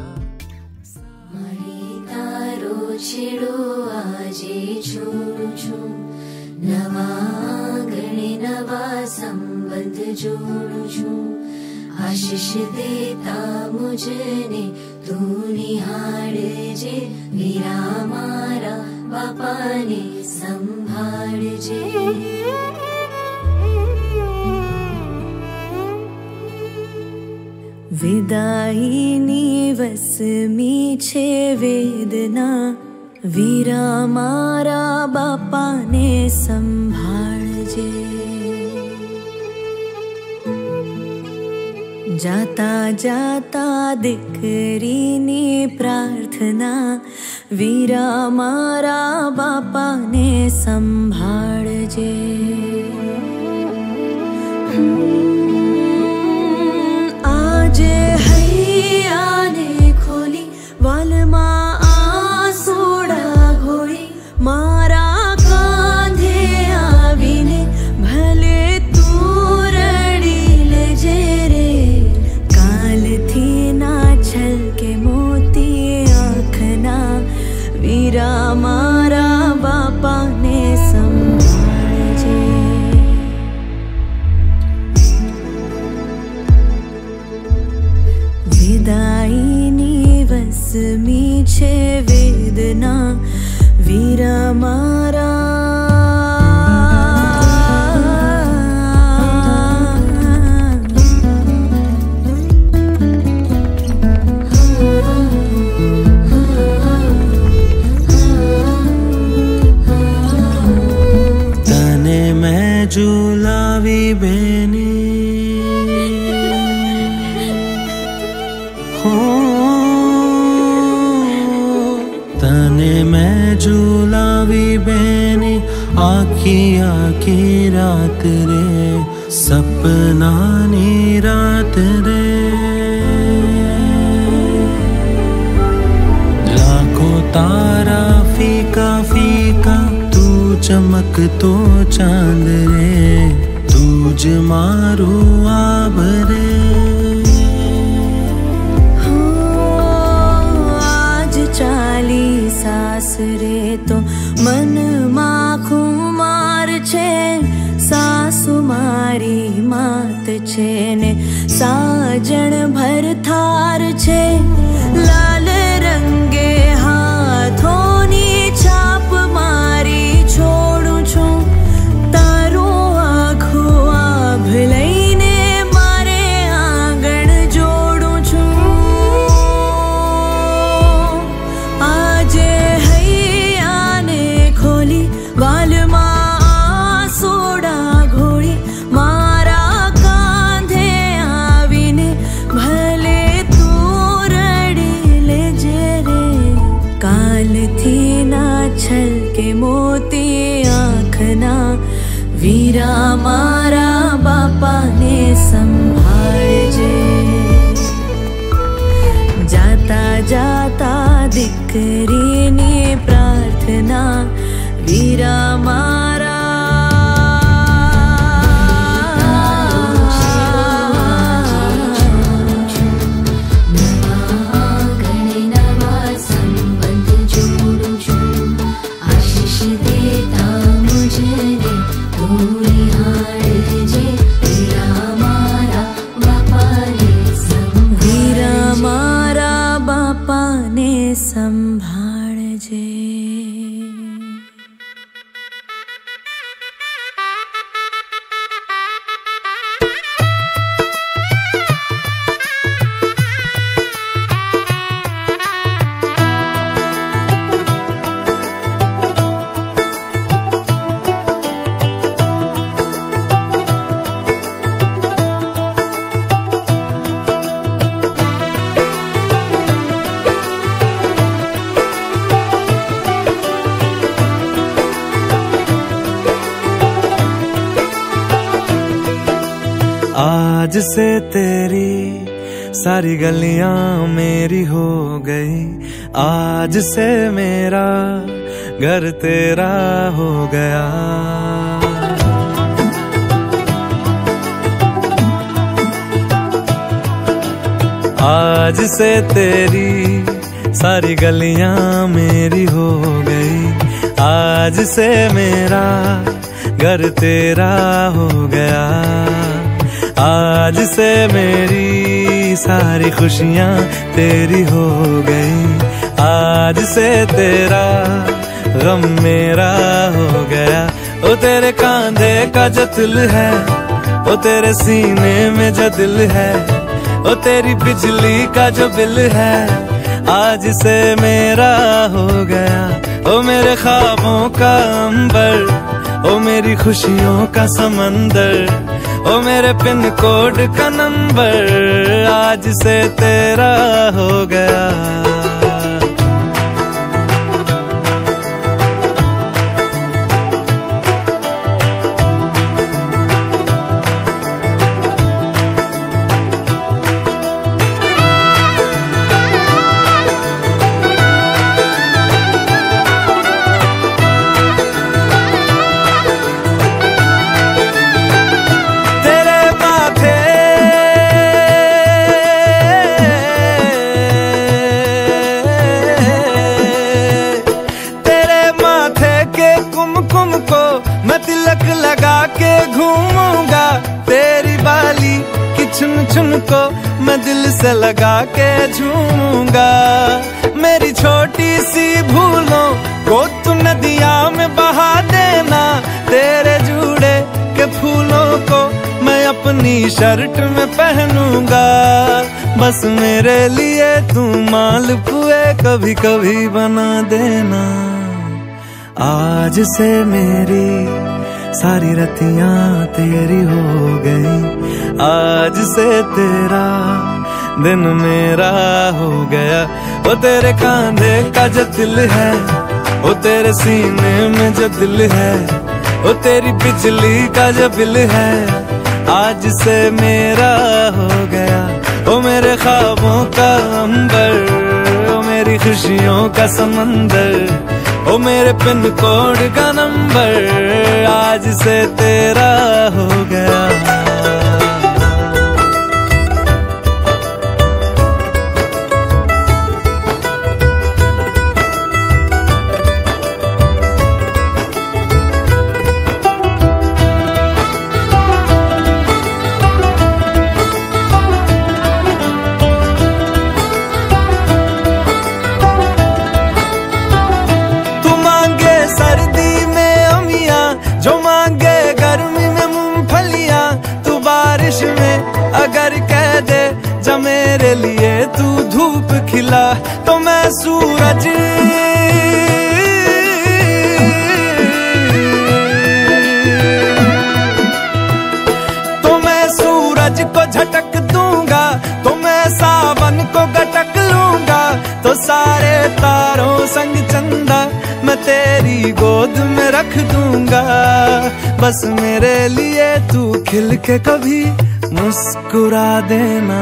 तारो छेड़ो आजे छोड़ू छू नवा गणे नवा संबंध जोड़ू छू आशीष देता मुझने तू निहाड़ जे वीरा मारा बापा ने संभाड़ जे विदाईनी वसमी छे वेदना वीरा मारा बापा ने संभाड़ जे जाता जाता दिकरीनी प्रार्थना वीरा मारा बापा ने संभाड़ जे आज हैया ने खोली वालमा आसूड़ा घोड़ी मारा कांधे आवीने भले तू रड़ी ले जे रे काल थी ना छल के मोती आँखना वीरा मारा बापा ने संभाळ जे विदाईनी वसमी छे वेदना वीरा मारा तने मैं झूलावी बेनी तने मैं झूलावी बेनी आखी आखी रात रे सपना नी रात रे लाखों तारा फीका फीका तू चमक तो चांद रे तुझ मारू आब रे चाली सास रे तो मन माखू मार छे सासु मारी मात छे ने साजन भर थार छे लाल रंगे हाथोनी छाप मारी छोड़ू छू तारो आखो आभ लईने मारे आंगण जोड़ू छू आज हैया ने वीरा मारा बापा ने संभाळजे, जाता जाता दीकरीनी प्रार्थना वीरा मारा। संभाळजे। आज से तेरी सारी गलियां मेरी हो गई, आज से मेरा घर तेरा हो गया। आज से तेरी सारी गलियां मेरी हो गई, आज से मेरा घर तेरा हो गया। आज से मेरी सारी खुशियां तेरी हो गई, आज से तेरा गम मेरा हो गया। ओ तेरे कांधे का जो दिल है, ओ तेरे सीने में जो दिल है, ओ तेरी बिजली का जो बिल है, आज से मेरा हो गया। ओ मेरे ख्वाबों का अंबर, ओ मेरी खुशियों का समंदर, ओ मेरे पिन कोड का नंबर, आज से तेरा हो गया। चुन को मैं दिल से लगा के झूमूंगा। मेरी छोटी सी भूलों को तू नदिया में बहा देना, तेरे जूड़े के फूलों को मैं अपनी शर्ट में पहनूंगा। बस मेरे लिए तू मालपुए कभी कभी बना देना। आज से मेरी सारी रतियां तेरी हो गई, आज से तेरा दिन मेरा हो गया। वो तेरे कांधे का जो दिल है, वो तेरे सीने में जो दिल है, वो तेरी बिजली का जो बिल है, आज से मेरा हो गया। वो मेरे ख्वाबों का अंबर, वो मेरी खुशियों का समंदर, ओ मेरे पिन कोड का नंबर, आज से तेरा हो गया। अगर कह दे जब मेरे लिए तू धूप खिला, तो मैं सूरज को झटक दूंगा, तो मैं सावन को गटक लूंगा। तो सारे तारों संग चंदा मैं तेरी गोद में रख दूंगा। बस मेरे लिए तू खिल के कभी मुस्कुरा देना।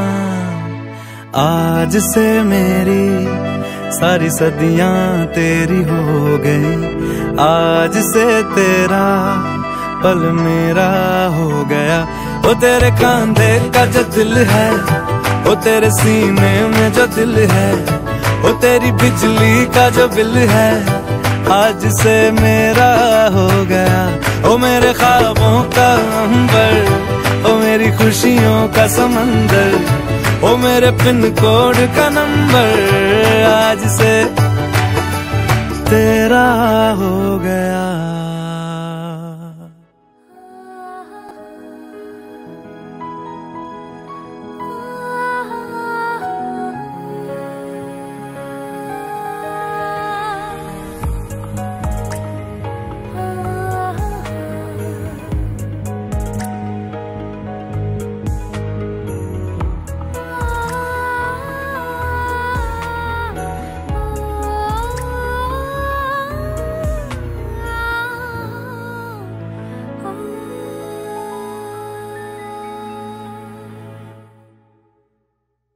आज से मेरी सारी सदियां तेरी हो गई, आज से तेरा पल मेरा हो गया। ओ तेरे कांधे का जो दिल है, ओ तेरे सीने में जो दिल है, ओ तेरी बिजली का जो बिल है, आज से मेरा हो गया। ओ मेरे ख्वाबों का अंबर, ओ मेरी खुशियों का समंदर, ओ मेरे पिन कोड का नंबर, आज से तेरा हो गया।